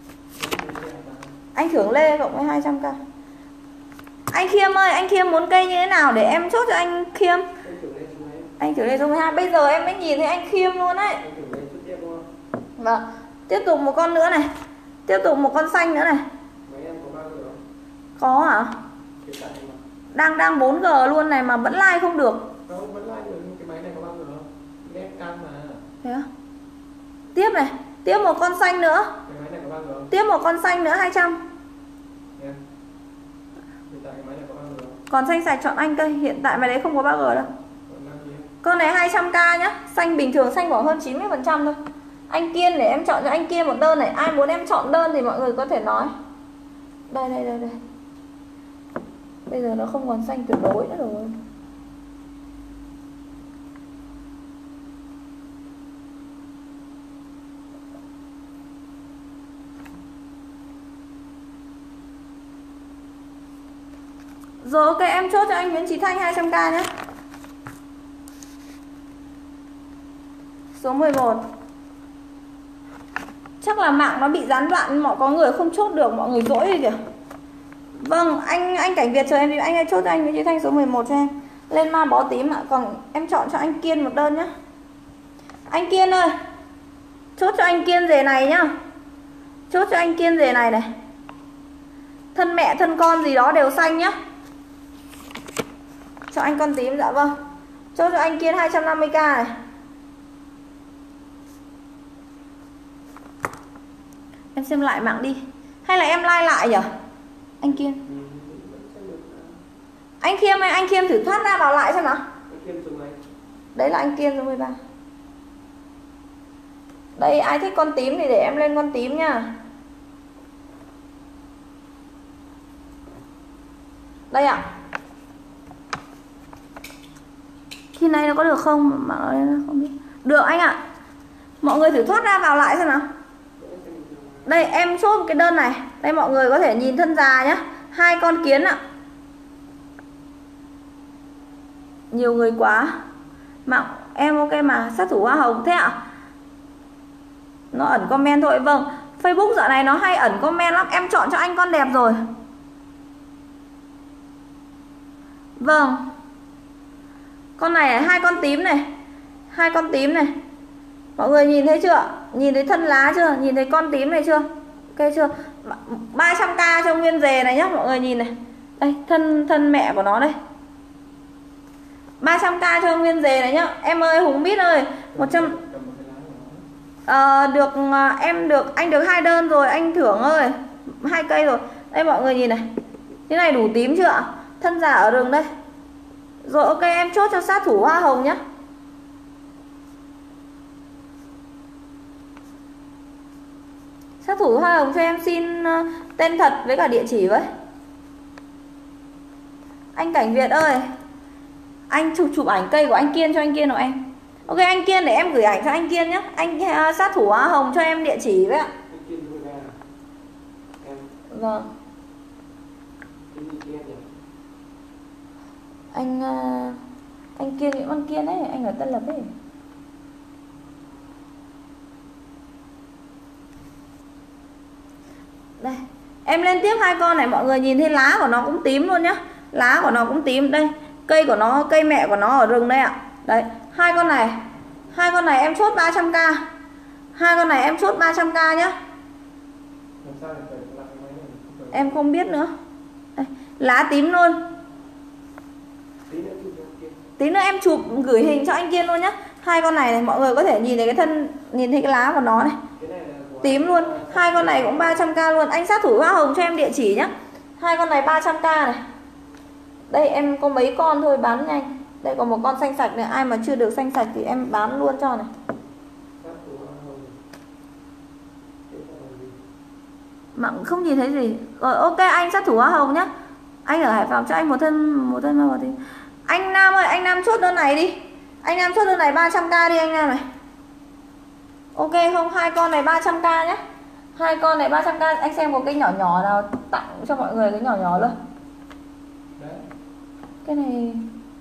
Anh Thưởng Lê cộng với 200k. Anh Khiêm ơi, anh Khiêm muốn cây như thế nào để em chốt cho anh Khiêm? Anh Thưởng Lê số 12. Bây giờ em mới nhìn thấy anh Khiêm luôn đấy. Vâng. Tiếp tục một con nữa này. Tiếp tục một con xanh nữa này. Có hả? Đang 4G luôn này mà vẫn like không được. Không, vẫn like được nhưng cái máy này có bao giờ không? Ghép cam mà. Thế á? Tiếp này, tiếp một con xanh nữa. Cái máy này có bao giờ không? Tiếp một con xanh nữa 200. Hiện tại cái máy này có bao giờ không? Còn xanh sạch chọn anh cây, hiện tại máy đấy không có 3G đâu. Con này 200k nhá, xanh bình thường xanh khoảng hơn 90% thôi. Anh Kiên để em chọn cho anh Kiên một đơn này, ai muốn em chọn đơn thì mọi người có thể nói. Đây. Bây giờ nó không còn xanh tuyệt đối nữa rồi. Rồi ok, em chốt cho anh Nguyễn Trí Thanh 200k nhé. Số 11. Chắc là mạng nó bị gián đoạn, mọi có người không chốt được, mọi người dỗi đi kìa. Vâng, anh Cảnh Việt chờ em đi, anh hãy chốt cho anh Nguyễn Trí Thanh số 11 cho em. Lên ma bó tím ạ, còn em chọn cho anh Kiên một đơn nhá. Anh Kiên ơi, chốt cho anh Kiên rể này nhá. Chốt cho anh Kiên rể này này. Thân mẹ thân con gì đó đều xanh nhá. Cho anh con tím, dạ vâng. Chốt cho anh Kiên 250k này. Em xem lại mạng đi. Hay là em like lại nhỉ? Anh Kiên. Anh Khiêm ơi, anh Khiêm thử thoát ra vào lại xem nào. Đấy là anh Kiên số 13. Đây, ai thích con tím thì để em lên con tím nha. Đây ạ. Khi này nó có được không? Mà không biết. Được anh ạ. Mọi người thử thoát ra vào lại xem nào. Đây em chốt một cái đơn này. Đây mọi người có thể nhìn thân già nhá. 2 con kiến ạ. Nhiều người quá. Mạng em ok mà. Sát thủ hoa hồng thế ạ? Nó ẩn comment thôi. Vâng, Facebook dạo này nó hay ẩn comment lắm. Em chọn cho anh con đẹp rồi. Vâng. Con này 2 con tím này. 2 con tím này. Mọi người nhìn thấy chưa? Nhìn thấy thân lá chưa? Nhìn thấy con tím này chưa? Ok chưa? 300k cho nguyên dề này nhá. Mọi người nhìn này. Đây, thân mẹ của nó đây. 300k cho nguyên dề này nhá. Em ơi, Hùng Bít ơi, 100 anh được 2 đơn rồi anh Thưởng ơi. 2 cây rồi. Đây mọi người nhìn này. Thế này đủ tím chưa ạ? Thân giả ở rừng đây. Rồi ok, em chốt cho sát thủ hoa hồng nhá. Sát thủ hoa hồng cho em xin tên thật với cả địa chỉ với. Anh Cảnh Việt ơi, anh chụp ảnh cây của anh Kiên cho anh Kiên nào em. Ok anh Kiên, để em gửi ảnh cho anh Kiên nhé. Anh sát thủ hoa hồng cho em địa chỉ với ạ. Vâng. Anh Kiên Nguyễn Văn Kiên ấy, anh ở Tân Lập ấy. Đây, em lên tiếp hai con này, mọi người nhìn thấy lá của nó cũng tím luôn nhá. Lá của nó cũng tím. Đây, cây của nó, cây mẹ của nó ở rừng đây ạ. Đấy, hai con này em chốt 300k. Hai con này em chốt 300k nhá. Em không biết nữa. Đây, lá tím luôn. Tí nữa em chụp gửi hình cho anh Kiên luôn nhá. Hai con này mọi người có thể nhìn thấy cái thân, nhìn thấy cái lá của nó này. Tím luôn. Hai con này cũng 300k luôn. Anh sát thủ hoa hồng cho em địa chỉ nhá. Hai con này 300k này. Đây em có mấy con thôi bán nhanh. Đây còn một con xanh sạch này, ai mà chưa được xanh sạch thì em bán luôn cho này. Mà cũng không nhìn thấy gì. Rồi ok anh sát thủ hoa hồng nhá. Anh ở Hải Phòng cho anh một thân vào thì. Anh Nam ơi, anh Nam chốt đơn này đi. Anh Nam chốt đơn này 300k đi anh Nam này. Ok không? Hai con này 300k nhé. Hai con này 300k. Anh xem có cái nhỏ nhỏ nào tặng cho mọi người cái nhỏ nhỏ luôn. Đấy. Cái này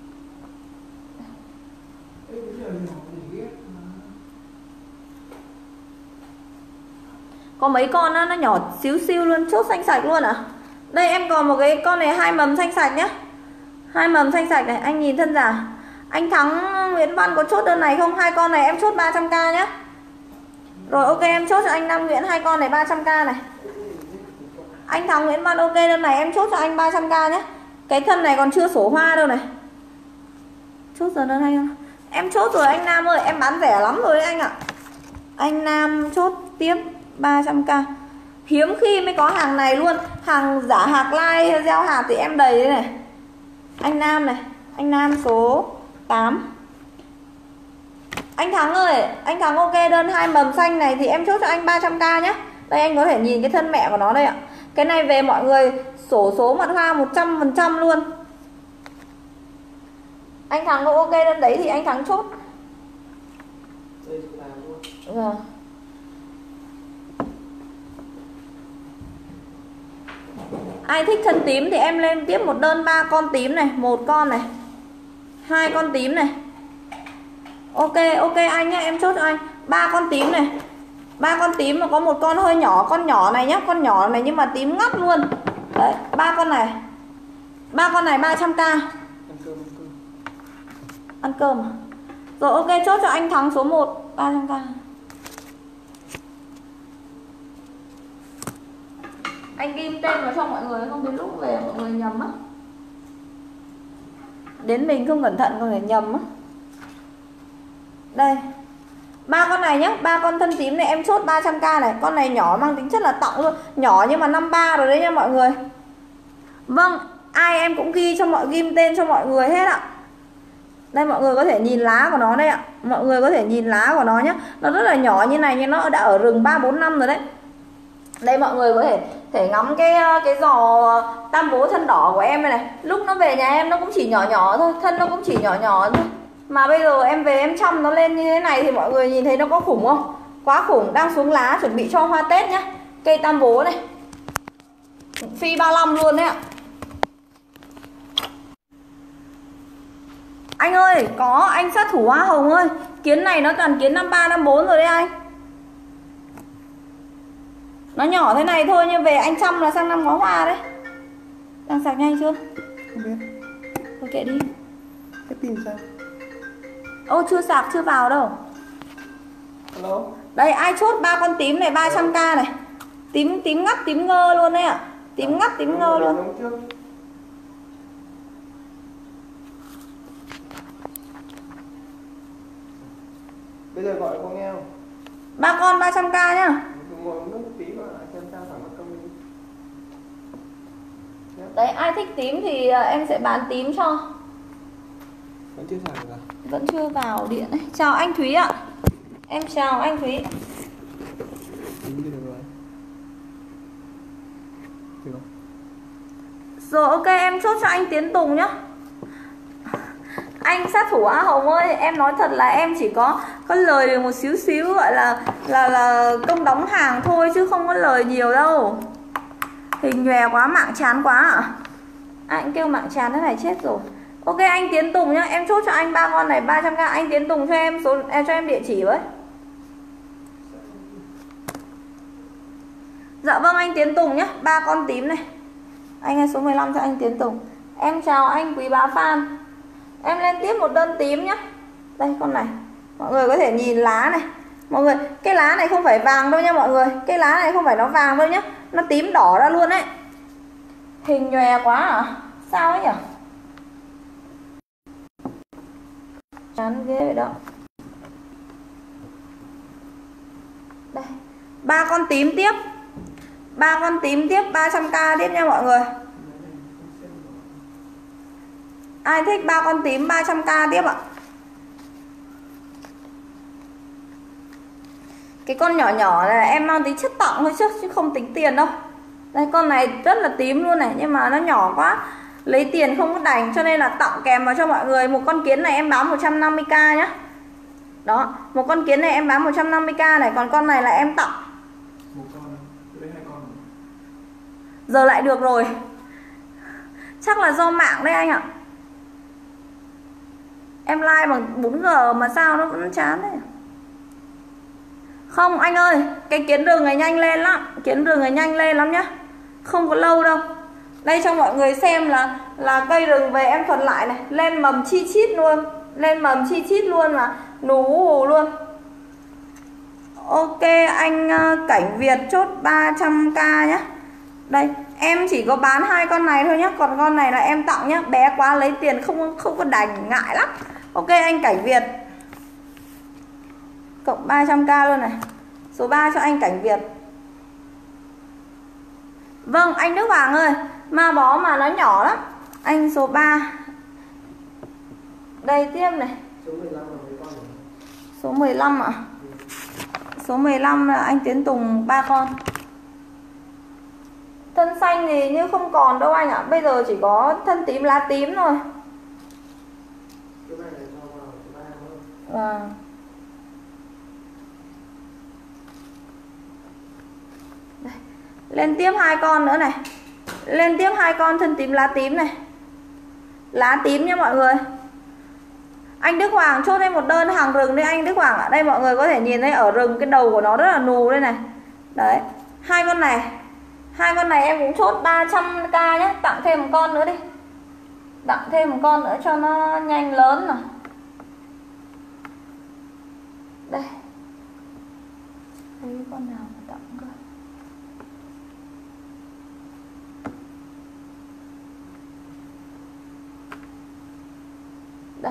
có mấy con nó nhỏ xíu xiu luôn, chốt xanh sạch luôn à. Đây em còn một cái con này hai mầm xanh sạch nhá. Hai mầm xanh sạch này, anh nhìn thân giả. Anh Thắng Nguyễn Văn có chốt đơn này không? Hai con này em chốt 300k nhá. Rồi ok em chốt cho anh Nam Nguyễn hai con này 300k này. Anh Thắng Nguyễn Văn ok đơn này em chốt cho anh 300k nhé. Cái thân này còn chưa sổ hoa đâu này. Chốt giờ đơn anh không? Em chốt rồi anh Nam ơi, em bán rẻ lắm rồi đấy anh ạ. Anh Nam chốt tiếp 300k. Hiếm khi mới có hàng này luôn. Hàng giả hạt lai gieo hạt thì em đầy đấy này. Anh Nam này, anh Nam số 8. Anh Thắng ơi, anh Thắng ok đơn hai mầm xanh này thì em chốt cho anh 300k nhé. Đây anh có thể nhìn cái thân mẹ của nó đây ạ. Cái này về mọi người sổ số mật hoa 100% luôn. Anh Thắng có ok đơn đấy thì anh Thắng chốt. Vâng. Ai thích thân tím thì em lên tiếp một đơn 3 con tím này, một con này, hai con tím này. Ok anh nhé, em chốt cho anh 3 con tím này. 3 con tím mà có một con hơi nhỏ, con nhỏ này nhá, con nhỏ này nhưng mà tím ngắt luôn. Đấy, 3 con này. 3 con này 300k. Ăn cơm à? Rồi ok chốt cho anh Thắng số 1 300k. Anh ghim tên vào cho mọi người không đến lúc về mọi người nhầm á. Đến mình không cẩn thận còn phải nhầm á. Đây. 3 con này nhá, 3 con thân tím này em chốt 300k này. Con này nhỏ mang tính chất là tặng luôn. Nhỏ nhưng mà 53 rồi đấy nha mọi người. Vâng, ai em cũng ghi cho mọi ghim tên cho mọi người hết ạ. Đây mọi người có thể nhìn lá của nó đây ạ. Mọi người có thể nhìn lá của nó nhé. Nó rất là nhỏ như này nhưng nó đã ở rừng 3-4 năm rồi đấy. Đây mọi người có thể ngắm cái giò tam bố thân đỏ của em này. Lúc nó về nhà em nó cũng chỉ nhỏ nhỏ thôi, thân nó cũng chỉ nhỏ nhỏ thôi. Mà bây giờ em về em chăm nó lên như thế này thì mọi người nhìn thấy nó có khủng không? Quá khủng, đang xuống lá chuẩn bị cho hoa Tết nhá. Cây tam bố này. Phi 35 luôn đấy ạ. Anh ơi, có anh sát thủ hoa hồng ơi. Kiến này nó toàn kiến 53, 54 rồi đấy anh. Nó nhỏ thế này thôi nhưng về anh chăm là sang năm có hoa đấy. Đang sạc nhanh chưa? Không biết. Thôi kệ đi. Cái pin sao? Ô chưa sạc, chưa vào đâu. Hello. Đây ai chốt 3 con tím này 300k này. Tím ngắt tím ngơ luôn đấy ạ. Tím ngắt tím ngơ luôn. Bây giờ gọi cô nghe không? 3 con 300k nhá. Ngồi nước tí mà xem sao thẳng mất công đi. Đấy ai thích tím thì em sẽ bán tím cho. Vẫn chưa sạc được à? Vẫn chưa vào điện ấy. Chào anh Thúy ạ. Em chào anh Thúy. Tính được rồi. Được không? Rồi ok em chốt cho anh Tiến Tùng nhá. Anh sát thủ Á Hồng ơi, em nói thật là em chỉ có lời được một xíu xíu gọi là công đóng hàng thôi chứ không có lời nhiều đâu. Hình nhòe quá, mạng chán quá ạ. Anh kêu mạng chán thế này chết rồi. Ok anh Tiến Tùng nhá, em chốt cho anh 3 con này 300k. Anh Tiến Tùng cho em cho em địa chỉ với. Dạ vâng anh Tiến Tùng nhé, 3 con tím này. Anh ơi số 15 cho anh Tiến Tùng. Em chào anh Quý Bá Phan. Em lên tiếp một đơn tím nhé. Đây con này. Mọi người có thể nhìn lá này. Mọi người, cái lá này không phải vàng đâu nha mọi người. Cái lá này không phải nó vàng đâu nhé. Nó tím đỏ ra luôn đấy. Hình nhòe quá à? Sao ấy nhỉ? Chán ghê vậy đó. Đây, 3 con tím tiếp. 3 con tím tiếp 300k tiếp nha mọi người. Ai thích 3 con tím 300k tiếp ạ? Cái con nhỏ nhỏ này em mang tính chất tặng thôi chứ không tính tiền đâu. Đây con này rất là tím luôn này, nhưng mà nó nhỏ quá, lấy tiền không có đành, cho nên là tặng kèm vào cho mọi người. Một con kiến này em bán 150k nhá. Đó, một con kiến này em bán 150k này, còn con này là em tặng. Một con, lấy 2 con. Giờ lại được rồi. Chắc là do mạng đấy anh ạ. Em like bằng 4G mà sao nó vẫn chán thế? Không anh ơi, cái kiến rừng này nhanh lên lắm. Kiến rừng này nhanh lên lắm nhá. Không có lâu đâu. Đây cho mọi người xem là cây rừng về em thuật lại này. Lên mầm chi chít luôn. Lên mầm chi chít luôn mà nú luôn. Ok anh Cảnh Việt chốt 300k nhá. Đây em chỉ có bán 2 con này thôi nhá. Còn con này là em tặng nhá. Bé quá lấy tiền không có đành, ngại lắm. Ok anh Cảnh Việt cộng 300k luôn này. Số 3 cho anh Cảnh Việt. Vâng anh Đức Hoàng ơi, ma bó mà nó nhỏ lắm. Anh số 3. Đây tiếp này. Số 15 là mấy con này? Số 15 ạ. Số 15 là anh Tiến Tùng 3 con. Thân xanh thì như không còn đâu anh ạ. Bây giờ chỉ có thân tím lá tím thôi. Cái này là cho vào số 3 thôi. Vâng. Đây. Lên tiếp 2 con nữa này. Lên tiếp 2 con thân tím lá tím này. Lá tím nha mọi người. Anh Đức Hoàng chốt thêm một đơn hàng rừng đi anh Đức Hoàng ạ. Đây mọi người có thể nhìn thấy ở rừng cái đầu của nó rất là nù đây này. Đấy, 2 con này. 2 con này em cũng chốt 300k nhé. Tặng thêm một con nữa đi. Tặng thêm một con nữa cho nó nhanh lớn nào. Đây. Thấy con nào mà tặng cơ. Đây.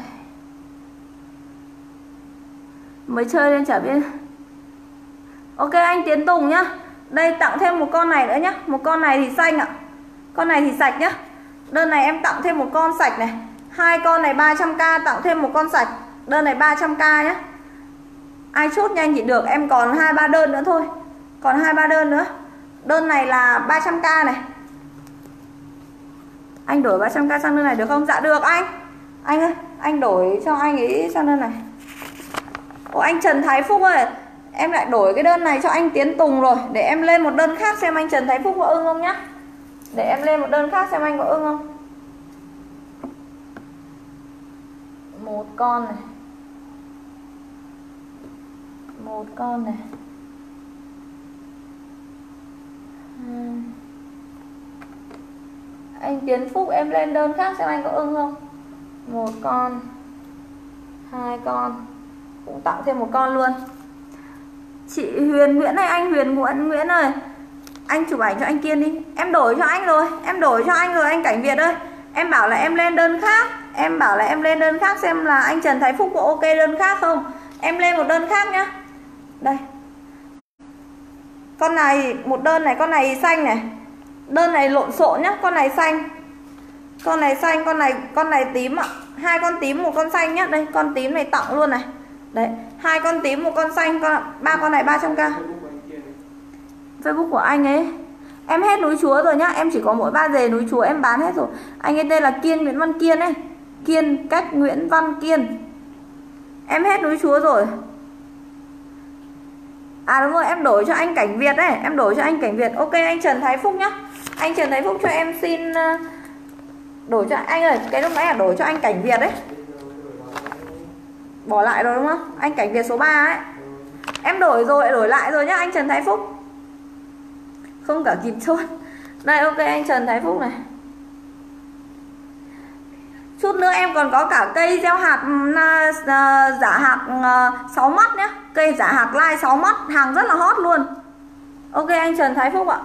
Mới chơi nên chả biết. Ok anh Tiến Tùng nhá. Đây tặng thêm một con này nữa nhá. Một con này thì xanh ạ. Con này thì sạch nhá. Đơn này em tặng thêm một con sạch này. 2 con này 300k, tặng thêm một con sạch. Đơn này 300k nhá. Ai chốt nhanh thì được. Em còn 2-3 đơn nữa thôi. Còn 2-3 đơn nữa. Đơn này là 300k này. Anh đổi 300k sang đơn này được không? Dạ được anh. Anh ơi, anh đổi cho anh ấy sang đơn này. Ồ anh Trần Thái Phúc ơi, em lại đổi cái đơn này cho anh Tiến Tùng rồi. Để em lên một đơn khác xem anh Trần Thái Phúc có ưng không nhá. Để em lên một đơn khác xem anh có ưng không. Một con này. Một con này. Anh Tiến Phúc em lên đơn khác xem anh có ưng không. Một con. 2 con. Cũng tặng thêm một con luôn. Chị Huyền Nguyễn này, anh Huyền Nguyễn ơi, anh chụp ảnh cho anh Kiên đi. Em đổi cho anh rồi. Em đổi cho anh rồi anh Cảnh Việt ơi. Em bảo là em lên đơn khác. Em bảo là em lên đơn khác xem là anh Trần Thái Phúc có ok đơn khác không. Em lên một đơn khác nhá. Đây. Con này, một đơn này, con này xanh này. Đơn này lộn xộn nhá, con này xanh. Con này xanh, con này tím ạ. 2 con tím, một con xanh nhá. Đây, con tím này tặng luôn này. Đấy, 2 con tím, một con xanh, 3 con này 300k. Facebook của anh ấy. Em hết núi Chúa rồi nhá. Em chỉ có mỗi 3 dề núi Chúa em bán hết rồi. Anh ấy tên là Kiên Nguyễn Văn Kiên ấy. Kiên cách Nguyễn Văn Kiên. Em hết núi Chúa rồi. À đúng rồi, em đổi cho anh Cảnh Việt đấy. Em đổi cho anh Cảnh Việt. Ok anh Trần Thái Phúc nhá. Anh Trần Thái Phúc cho em xin đổi cho anh ơi. Cái lúc nãy là đổi cho anh Cảnh Việt đấy. Bỏ lại rồi đúng không? Anh Cảnh Việt số 3 ấy. Em đổi rồi, đổi lại rồi nhá anh Trần Thái Phúc. Không cả kịp chốt. Đây ok anh Trần Thái Phúc này. Chút nữa em còn có cả cây gieo hạt giả hạt 6 mắt nhé. Cây giả hạt lai 6 mắt, hàng rất là hot luôn. Ok anh Trần Thái Phúc ạ.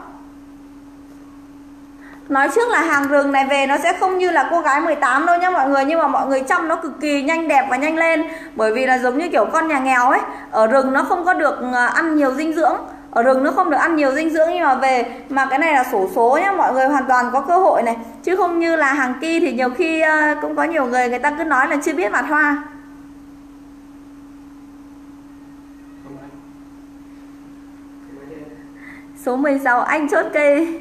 Nói trước là hàng rừng này về nó sẽ không như là cô gái 18 đâu nha mọi người. Nhưng mà mọi người chăm nó cực kỳ nhanh đẹp và nhanh lên. Bởi vì là giống như kiểu con nhà nghèo ấy. Ở rừng nó không có được ăn nhiều dinh dưỡng. Ở rừng nó không được ăn nhiều dinh dưỡng. Nhưng mà về, mà cái này là xổ số nhá. Mọi người hoàn toàn có cơ hội này. Chứ không như là hàng Ki thì nhiều khi cũng có nhiều người ta cứ nói là chưa biết mặt hoa. Số 16 anh chốt cây.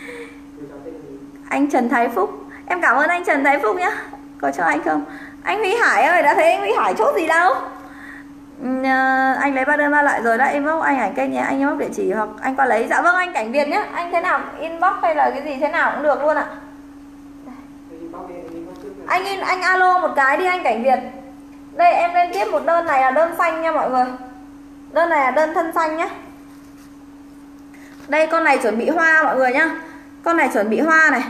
Anh Trần Thái Phúc. Em cảm ơn anh Trần Thái Phúc nhé. Có cho anh không? Anh Huy Hải ơi, đã thấy anh Huy Hải chốt gì đâu. Anh lấy 3 đơn 3 loại rồi đã. Inbox anh ảnh kênh nhé. Anh inbox địa chỉ hoặc anh qua lấy. Dạ vâng anh Cảnh Việt nhé. Anh thế nào inbox hay là cái gì thế nào cũng được luôn ạ. Anh alo một cái đi anh Cảnh Việt. Đây em lên tiếp một đơn này là đơn xanh nha mọi người. Đơn này là đơn thân xanh nhé. Đây con này chuẩn bị hoa mọi người nhá. Con này chuẩn bị hoa này.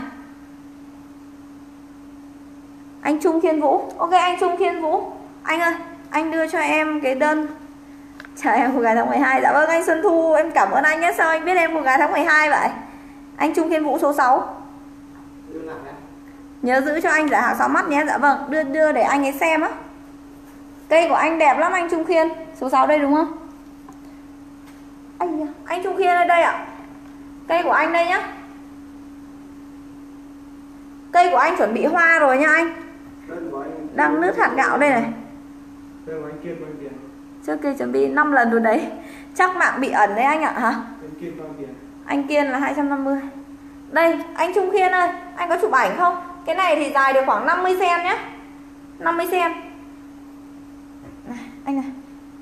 Anh Trung Thiên Vũ. Ok anh Trung Thiên Vũ. Anh ơi, anh đưa cho em cái đơn. Chào em cô gái tháng 12. Dạ vâng anh Xuân Thu, em cảm ơn anh nhé. Sao anh biết em cô gái tháng 12 vậy? Anh Trung Thiên Vũ số 6. Nhớ giữ cho anh giả hạt 6 mắt nhé. Dạ vâng, đưa để anh ấy xem á. Cây của anh đẹp lắm anh Trung Khiên. Số 6 đây đúng không? Anh Trung Khiên ở đây ạ. Cây của anh đây nhá. Cây của anh chuẩn bị hoa rồi nha anh. Đang nứt hạt gạo đây này. Trước kia chuẩn bị 5 lần rồi đấy. Chắc mạng bị ẩn đấy anh ạ hả? Anh Kiên là 250. Đây anh Trung Khiên ơi, anh có chụp ảnh không? Cái này thì dài được khoảng 50 cm nhé. 50 cm. Anh này.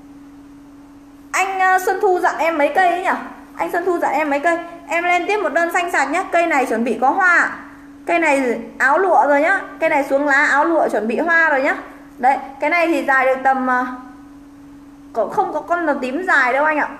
Anh Xuân Thu dặn em mấy cây ấy nhỉ? Anh Xuân Thu dặn em mấy cây. Em lên tiếp một đơn xanh sạch nhé. Cây này chuẩn bị có hoa. Cây này áo lụa rồi nhá. Cây này xuống lá áo lụa chuẩn bị hoa rồi nhá. Đấy, cái này thì dài được tầm không có con nào tím dài đâu anh ạ.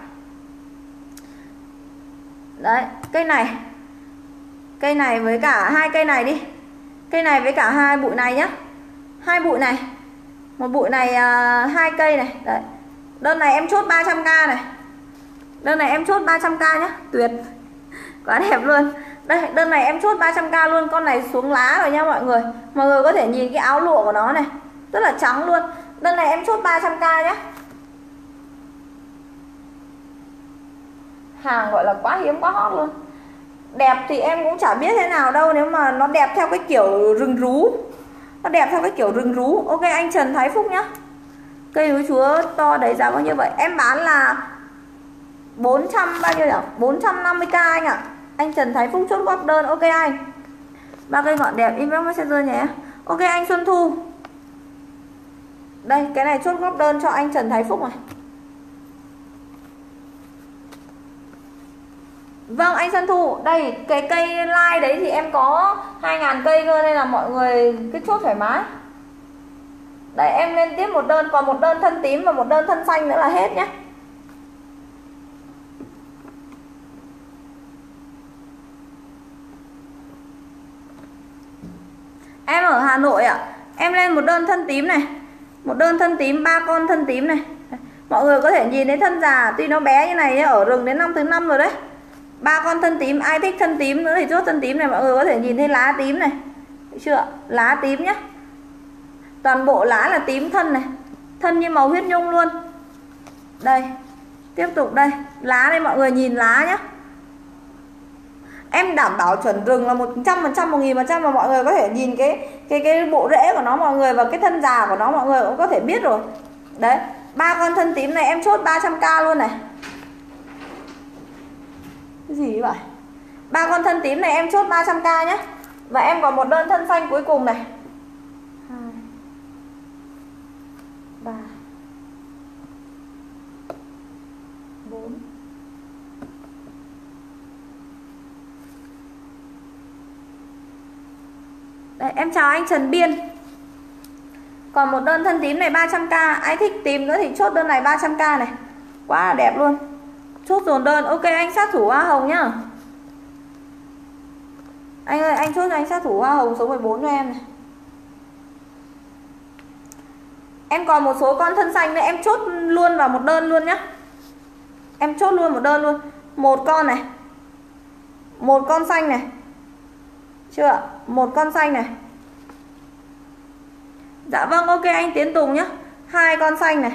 Đấy, cây này. Cây này với cả hai cây này đi. Cây này với cả hai bụi này nhá. Hai bụi này. Một bụi này hai cây này. Đấy. Đơn này em chốt 300k này. Đơn này em chốt 300k nhá. Tuyệt. Quá đẹp luôn. Đây, đơn này em chốt 300k luôn. Con này xuống lá rồi nha mọi người. Mọi người có thể nhìn cái áo lụa của nó này. Rất là trắng luôn. Đơn này em chốt 300k nhé. Hàng gọi là quá hiếm quá hot luôn. Đẹp thì em cũng chả biết thế nào đâu. Nếu mà nó đẹp theo cái kiểu rừng rú. Nó đẹp theo cái kiểu rừng rú. Ok anh Trần Thái Phúc nhá. Cây núi chúa to đấy giá bao nhiêu vậy? Em bán là 400 bao nhiêu nhỉ? 450k anh ạ. Anh Trần Thái Phúc chốt góp đơn. Ok anh. 3 cây ngọn đẹp inbox messenger nhé. Ok anh Xuân Thu. Đây cái này chốt góp đơn cho anh Trần Thái Phúc này. Vâng anh Xuân Thu. Đây cái cây lai đấy thì em có 2.000 cây cơ. Nên là mọi người cứ chốt thoải mái. Đây em lên tiếp một đơn. Còn một đơn thân tím và một đơn thân xanh nữa là hết nhé. Em ở Hà Nội ạ. Em lên một đơn thân tím này. Một đơn thân tím, 3 con thân tím này. Mọi người có thể nhìn thấy thân già. Tuy nó bé như này ở rừng đến năm thứ 5 rồi đấy. 3 con thân tím. Ai thích thân tím nữa thì chốt thân tím này. Mọi người có thể nhìn thấy lá tím này. Thấy chưa? Lá tím nhé. Toàn bộ lá là tím thân này. Thân như màu huyết nhung luôn. Đây. Tiếp tục đây. Lá đây mọi người nhìn lá nhé. Em đảm bảo chuẩn rừng là 100%, 1000% mà mọi người có thể nhìn cái bộ rễ của nó mọi người và cái thân già của nó mọi người cũng có thể biết rồi. Đấy, 3 con thân tím này em chốt 300k luôn này. Cái gì vậy? 3 con thân tím này em chốt 300k nhé. Và em còn một đơn thân xanh cuối cùng này. 2 3 4 Đây, em chào anh Trần Biên. Còn một đơn thân tím này 300k. Ai thích tím nữa thì chốt đơn này 300k này. Quá là đẹp luôn. Chốt dồn đơn. Ok anh sát thủ hoa hồng nhá. Anh ơi, anh chốt cho anh sát thủ hoa hồng số 14 cho em này. Em còn một số con thân xanh nữa, em chốt luôn vào một đơn luôn nhá. Em chốt luôn một đơn luôn. Một con này. Một con xanh này. Chưa? Một con xanh này. Dạ vâng, ok anh Tiến Tùng nhá. Hai con xanh này.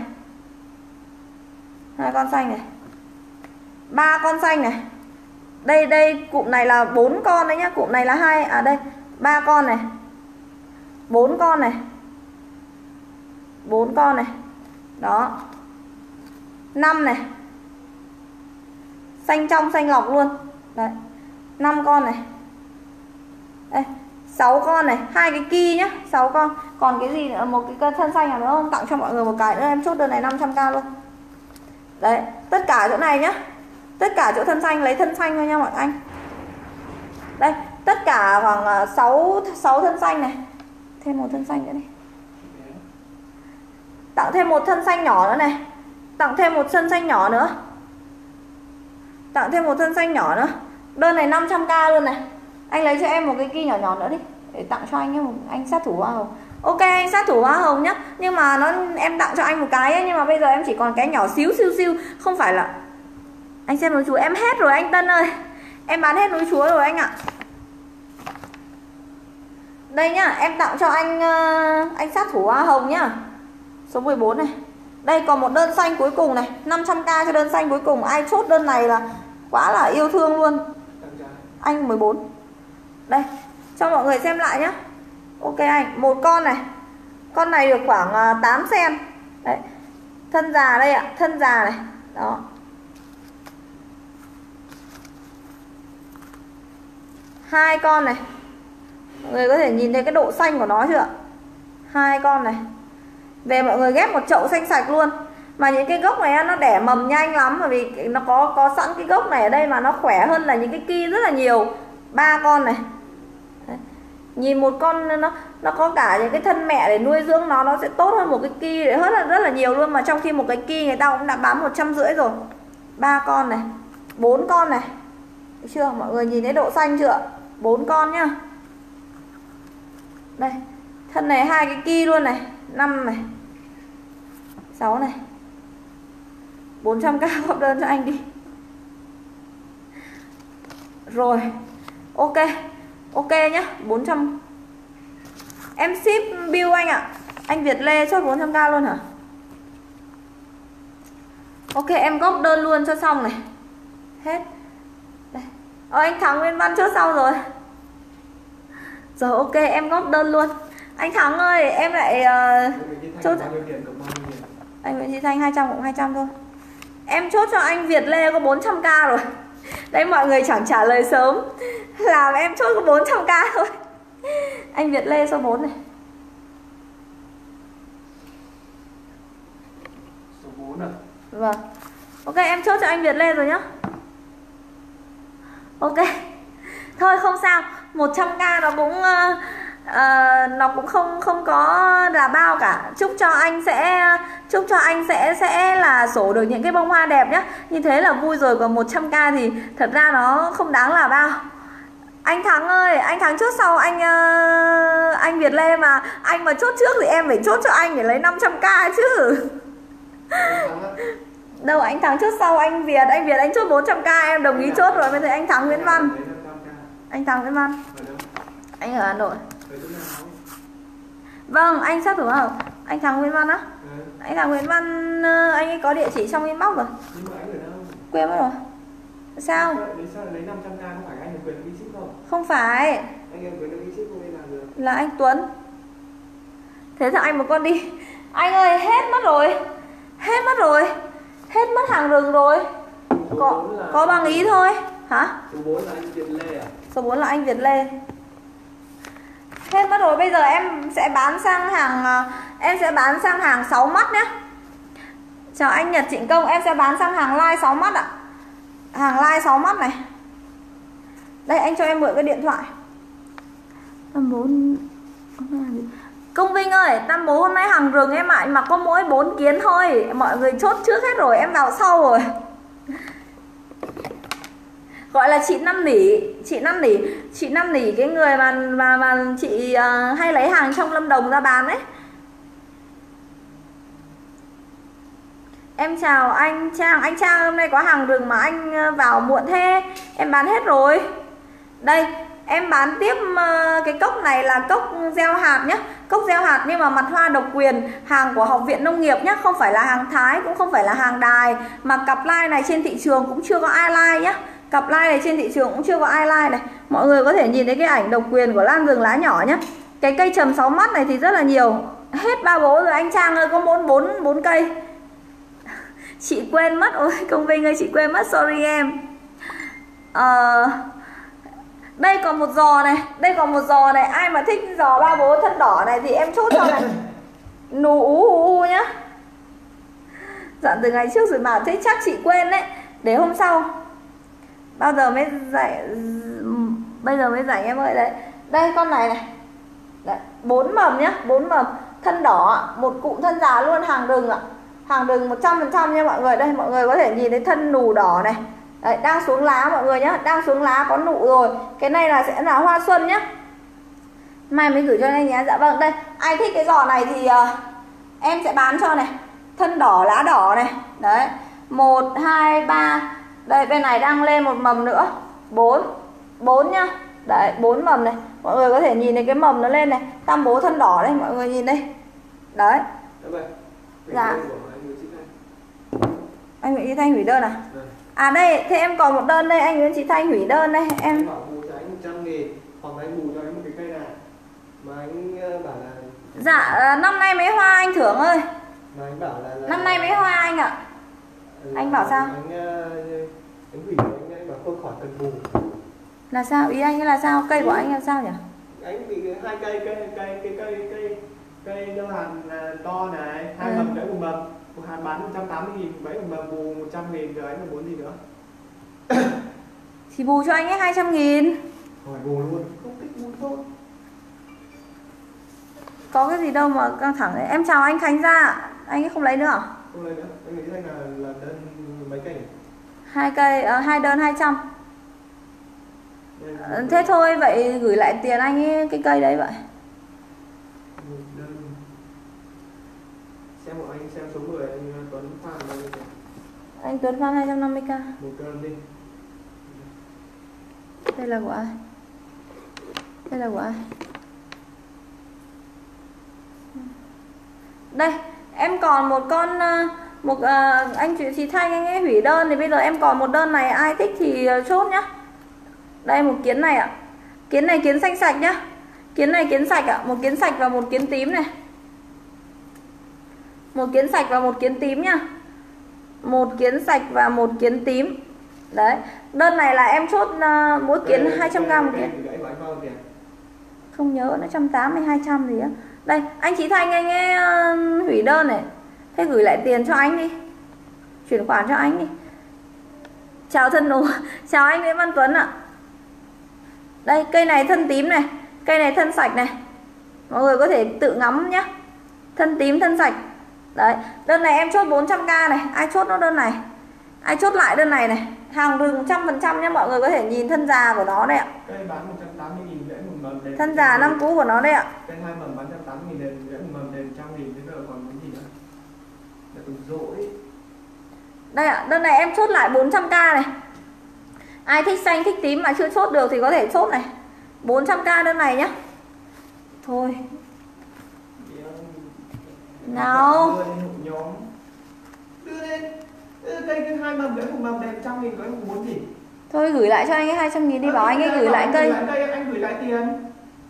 Hai con xanh này. Ba con xanh này. Đây cụm này là 4 con đấy nhá, cụm này là hai, à đây, 3 con này. 4 con này. 4 con này. Đó. 5 này. Xanh trong xanh lọc luôn. Đấy. 5 con này. Đây, 6 con này, hai cái ki nhá, 6 con. Còn cái gì nữa, một cái thân xanh nào nữa không? Tặng cho mọi người một cái nữa, em chốt đơn này 500k luôn. Đấy, tất cả chỗ này nhá. Tất cả chỗ thân xanh lấy thân xanh thôi nha mọi anh. Đây, tất cả khoảng 6 thân xanh này. Thêm một thân xanh nữa đi. Tặng thêm một thân xanh nhỏ nữa này. Tặng thêm một thân xanh nhỏ nữa. Tặng thêm một thân xanh nhỏ nữa. Đơn này 500k luôn này. Anh lấy cho em một cái ki nhỏ nhỏ nữa đi, để tặng cho anh một anh sát thủ hoa hồng. Ok anh sát thủ hoa hồng nhá. Nhưng mà em tặng cho anh một cái ấy, nhưng mà bây giờ em chỉ còn cái nhỏ xíu siêu. Không phải là anh xem núi chúa em hết rồi anh Tân ơi. Em bán hết núi chúa rồi anh ạ. Đây nhá, em tặng cho anh sát thủ hoa hồng nhá. Số 14 này. Đây còn một đơn xanh cuối cùng này, 500k cho đơn xanh cuối cùng. Ai chốt đơn này là quá là yêu thương luôn. Anh 14. Đây, cho mọi người xem lại nhá. Ok anh, một con này. Con này được khoảng 8 cm. Đấy. Thân già đây ạ, thân già này. Đó. Hai con này. Mọi người có thể nhìn thấy cái độ xanh của nó chưa ạ? Hai con này. Về mọi người ghép một chậu xanh sạch luôn. Mà những cái gốc này nó đẻ mầm nhanh lắm, bởi vì nó có sẵn cái gốc này ở đây mà nó khỏe hơn là những cái ki rất là nhiều. 3 con này. Đấy. Nhìn một con nó có cả những cái thân mẹ để nuôi dưỡng nó sẽ tốt hơn một cái ki để rất là nhiều luôn, mà trong khi một cái ki người ta cũng đã bán 150 rồi. 3 con này, 4 con này. Được chưa? Mọi người nhìn thấy độ xanh chưa? 4 con nhá. Đây, thân này hai cái ki luôn này, 5 này. 6 này. 400k góp đơn cho anh đi. Rồi. Ok. Ok nhá, 400. Em ship bill anh ạ. Anh Việt Lê chốt 400k luôn hả? Ok em góp đơn luôn cho xong này. Hết. Đây. Anh Thắng Nguyên Văn chốt xong rồi. Rồi ok em góp đơn luôn. Anh Thắng ơi, em lại chốt. Anh Nguyễn Thị Thanh 200 cũng 200 thôi. Em chốt cho anh Việt Lê có 400k rồi. Đấy mọi người chẳng trả lời sớm. Làm em chốt có 400k thôi. Anh Việt Lê số 4 này. Số 4 à? Vâng. Ok em chốt cho anh Việt Lê rồi nhá. Ok. Thôi không sao, 100k nó cũng không có là bao cả. Chúc cho anh sẽ là sổ được những cái bông hoa đẹp nhá. Như thế là vui rồi, còn 100k thì thật ra nó không đáng là bao. Anh Thắng ơi, anh Thắng chốt sau anh Việt Lê mà. Anh mà chốt trước thì em phải chốt cho anh để lấy 500k chứ. Đâu anh Thắng chốt sau anh Việt anh chốt 400k em đồng ý chốt rồi. Bây giờ anh Thắng Nguyễn Văn. Anh Thắng Nguyễn Văn. Anh ở Hà Nội. Vâng, anh sát thủ hả? Anh Thắng Nguyễn Văn á? Anh Thắng Nguyễn Văn anh ấy có địa chỉ trong inbox rồi. Nhưng mà anh ở đâu? Quên mất rồi. Sao? Sao lấy 500k không phải anh được quyền đi ship không? Không phải. Anh em quyền đi ship không nên làm được. Là anh Tuấn. Thế thì anh một con đi. Anh ơi hết mất rồi. Hết mất rồi. Hết mất hàng rừng rồi. Có bằng ý thôi. Hả? Số 4 là anh Việt Lê à? Số 4 là anh Việt Lê. Hết mất rồi, bây giờ em sẽ bán sang hàng 6 mắt nhé. Chào anh Nhật Trịnh Công, em sẽ bán sang hàng like 6 mắt ạ. Hàng like 6 mắt này. Đây anh cho em mượn cái điện thoại. Tam Bố Công Vinh ơi, Tam Bố hôm nay hàng rừng em ạ, mà có mỗi 4 kiến thôi. Mọi người chốt trước hết rồi, em vào sau rồi. gọi là chị năn nỉ, chị năn nỉ cái người mà chị hay lấy hàng trong Lâm Đồng ra bán đấy. Em chào anh Trang, hôm nay có hàng rừng mà anh vào muộn thế, em bán hết rồi. Đây, em bán tiếp cái cốc này là cốc gieo hạt nhé. Cốc gieo hạt nhưng mà mặt hoa độc quyền, hàng của Học viện Nông nghiệp nhé, không phải là hàng Thái, cũng không phải là hàng Đài. Mà cặp like này trên thị trường cũng chưa có ai like nhé. Cặp like này trên thị trường cũng chưa có ai like này. Mọi người có thể nhìn thấy cái ảnh độc quyền của lan rừng lá nhỏ nhé. Cái cây trầm 6 mắt này thì rất là nhiều. Hết ba bố rồi anh Trang ơi, có 4 cây. Chị quên mất, ôi Công Vinh ơi, chị quên mất, sorry em. Đây còn một giò này, đây còn một giò này, ai mà thích giò ba bố thân đỏ này thì em chốt cho này. Nù ú nhá. Dặn từ ngày trước rồi mà, thế chắc chị quên đấy. Để hôm sau. Bao giờ mới dạy, bây giờ mới dạy em ơi. Đấy, đây con này này. Đấy, 4 mầm nhá, 4 mầm thân đỏ, một cụm thân già luôn, hàng rừng ạ. Hàng rừng 100% nha mọi người. Đây mọi người có thể nhìn thấy thân nù đỏ này. Đấy, đang xuống lá mọi người nhá, đang xuống lá có nụ rồi. Cái này là sẽ là hoa xuân nhá. Mai mới gửi cho anh nhé. Dạ vâng, đây, ai thích cái giò này thì em sẽ bán cho này. Thân đỏ, lá đỏ này. Đấy, 1, 2, 3. Đây, bên này đang lên một mầm nữa. 4 nhá. Đấy, 4 mầm này. Mọi người có thể nhìn thấy cái mầm nó lên này. Tam bố thân đỏ đây, mọi người nhìn đây. Đấy. Dạ. Anh Nguyễn Thị Thanh hủy đơn à? À đây, thế em còn một đơn đây, anh Nguyễn Thị Thanh hủy đơn đây. Em bảo bù cho anh 100.000 hoặc là anh bù cho anh một cái cây này. Mà anh bảo là dạ, năm nay mấy hoa anh Thưởng ơi. Mà anh bảo là năm nay mấy hoa anh ạ? Anh bảo sao? Anh hủy anh bảo không khỏi cần bù. Là sao? Ý anh là sao? Cây của anh là sao nhỉ? Anh bị 2 cây leo hạt to này, 2 mầm gãy một mầm. Một hạt bán 180.000, gãy một mầm bù 100.000 rồi anh muốn gì nữa? Thì bù cho anh ấy 200.000. Hỏi bù luôn, không thích bù thôi. Có cái gì đâu mà căng thẳng đấy. Em chào anh Khánh Gia. Anh ấy không lấy nữa à? Không lấy nữa, anh nghĩ là đơn mấy cây? 2 cây, 2 đơn 200. Thế thôi, vậy gửi lại tiền anh ấy cái cây đấy vậy. Xem của anh xem số 10 anh Tuấn Phan bao nhiêu? Anh Tuấn Phan 250k. Một cân đi. Đây là của ai? Đây là của ai? Đây, em còn một con anh chị Thanh anh ấy hủy đơn thì bây giờ em còn một đơn này, ai thích thì chốt nhá. Đây một kiến này ạ. Kiến này kiến xanh sạch nhá. Kiến này kiến sạch ạ, một kiến sạch và một kiến tím này. Một kiến sạch và một kiến tím nhá. Một kiến sạch và một kiến tím. Đấy, đơn này là em chốt mỗi kiến 200g một kiến. Không nhớ, nó 180 200 gì á. Đây, anh chị Thanh anh ấy hủy đơn này. Thế gửi lại tiền cho anh đi. Chuyển khoản cho anh đi. Chào thân nụ. Chào anh Nguyễn Văn Tuấn ạ. Đây, cây này thân tím này, cây này thân sạch này. Mọi người có thể tự ngắm nhá. Thân tím, thân sạch. Đấy, đơn này em chốt 400k này. Ai chốt nó đơn này? Ai chốt lại đơn này này? Hàng rừng 100% nhá, mọi người có thể nhìn thân già của nó đây ạ. Cây bán 180.000 gãy một mầm đền. Thân già năm cũ của nó đây ạ. Cây 2 mầm bán 180.000 đền, gãy một mầm đền 100.000, thế giờ còn cái gì nữa? Là từng rỗi. Đây ạ, đơn này em chốt lại 400k này. Ai thích xanh, thích tím mà chưa chốt được thì có thể chốt này. 400k đơn này nhá. Thôi. Nào. Đưa lên. Cây 2 mầm gãy một mầm đền 100.000, gãy một muốn gì? Thôi gửi lại cho anh ấy 200.000 đi, bảo anh ấy gửi lại cây. Anh gửi lại tiền.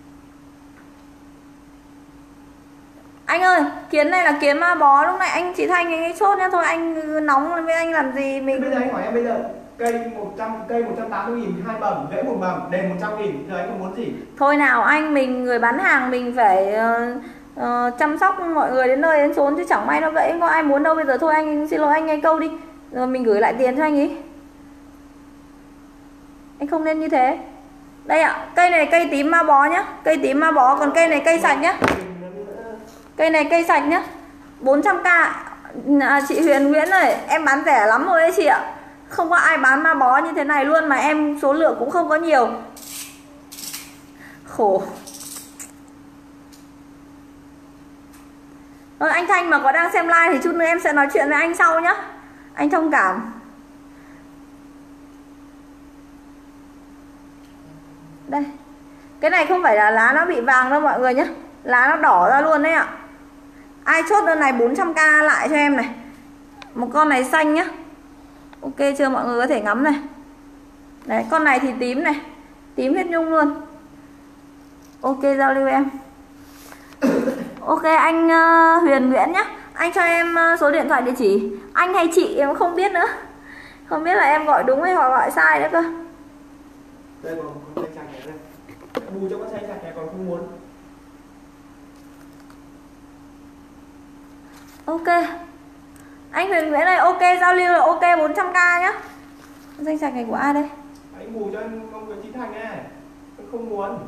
Anh ơi, kiến này là kiến ma bó, lúc này anh chị Thanh anh ấy chốt nhá. Thôi anh nóng với anh làm gì mình. Bây giờ anh hỏi em bây giờ cây 180.000 2 mầm, gãy một mầm, đền 100.000, giờ anh có muốn gì? Thôi nào anh, mình người bán hàng mình phải chăm sóc mọi người đến nơi đến chốn chứ chẳng may nó gãy có ai muốn đâu. Bây giờ thôi anh xin lỗi anh ngay câu đi. Rồi mình gửi lại tiền cho anh ấy. Anh không nên như thế. Đây ạ, cây này cây tím ma bó nhá. Cây tím ma bó, còn cây này cây sạch nhá. Cây này cây sạch nhá. 400k. Chị Huyền Nguyễn ơi, em bán rẻ lắm rồi đấy chị ạ. Không có ai bán ma bó như thế này luôn, mà em số lượng cũng không có nhiều. Khổ. Rồi anh Thanh mà có đang xem live thì chút nữa em sẽ nói chuyện với anh sau nhá. Anh thông cảm. Đây. Cái này không phải là lá nó bị vàng đâu mọi người nhé. Lá nó đỏ ra luôn đấy ạ. Ai chốt đơn này 400k lại cho em này. Một con này xanh nhá. Ok chưa, mọi người có thể ngắm này. Đấy, con này thì tím này. Tím huyết nhung luôn. Ok, giao lưu em. Ok, anh Huyền Nguyễn nhá. Anh cho em số điện thoại địa chỉ. Anh hay chị em không biết nữa. Không biết là em gọi đúng hay hoặc gọi sai nữa cơ. Đây còn con xanh sạc này đây. Bù cho con xanh sạc này còn không muốn. Ok. Anh Huyền Nguyễn này, ok, giao lưu là ok 400k nhá. Danh sạch này của ai đây? Anh bù cho anh con Nguyễn Chí Thành nha. Anh không muốn.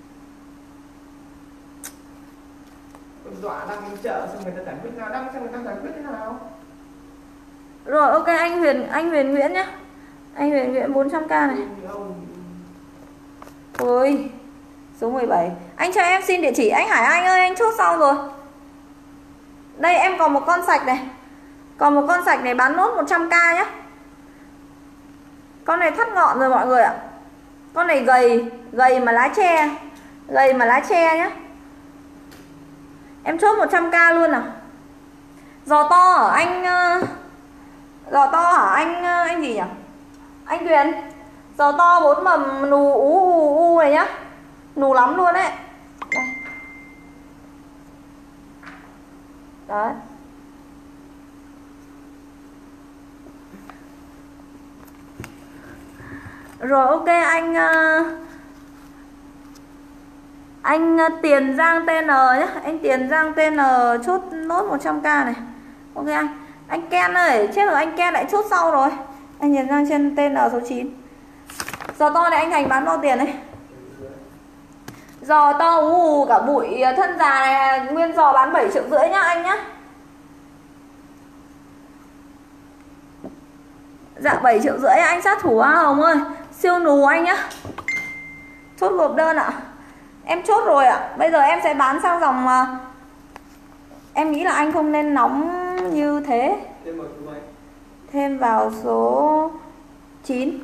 Con dọa đăng chợ xong người ta giải quyết nào, đăng xem người ta giải quyết thế nào. Rồi ok, anh Huyền Nguyễn nhá. Anh Huyền Nguyễn 400k này. Ôi, số 17. Anh cho em xin địa chỉ. Anh Hải Anh ơi, anh chốt xong rồi. Đây em còn một con sạch này. Còn một con sạch này bán nốt 100k nhá. Con này thắt ngọn rồi mọi người ạ. Con này gầy mà lá tre. Gầy mà lá tre nhá. Em chốt 100k luôn à. Giò to hả anh? Giò to hả anh gì nhỉ? Anh Tuyền. Giò to 4 mầm nù u này nhá. Nù lắm luôn đấy. Đây. Đấy. Rồi ok anh Tiền Giang TN nhé. Anh Tiền Giang TN chốt nốt 100k này. Ok anh Ken ơi, chết rồi, anh Ken lại chốt sau rồi. Anh Tiền Giang trên TN số 9. Giò to này anh Thành bán bao tiền đấy? Giò to cả bụi thân già này, nguyên giò bán 7,5 triệu nhá anh nhá. Dạ 7,5 triệu anh sát thủ Hoa Hồng ơi. Siêu nù anh nhá. Chốt gộp đơn ạ. Em chốt rồi ạ. Bây giờ em sẽ bán sang dòng em nghĩ là anh không nên nóng như thế. Thêm vào số 9.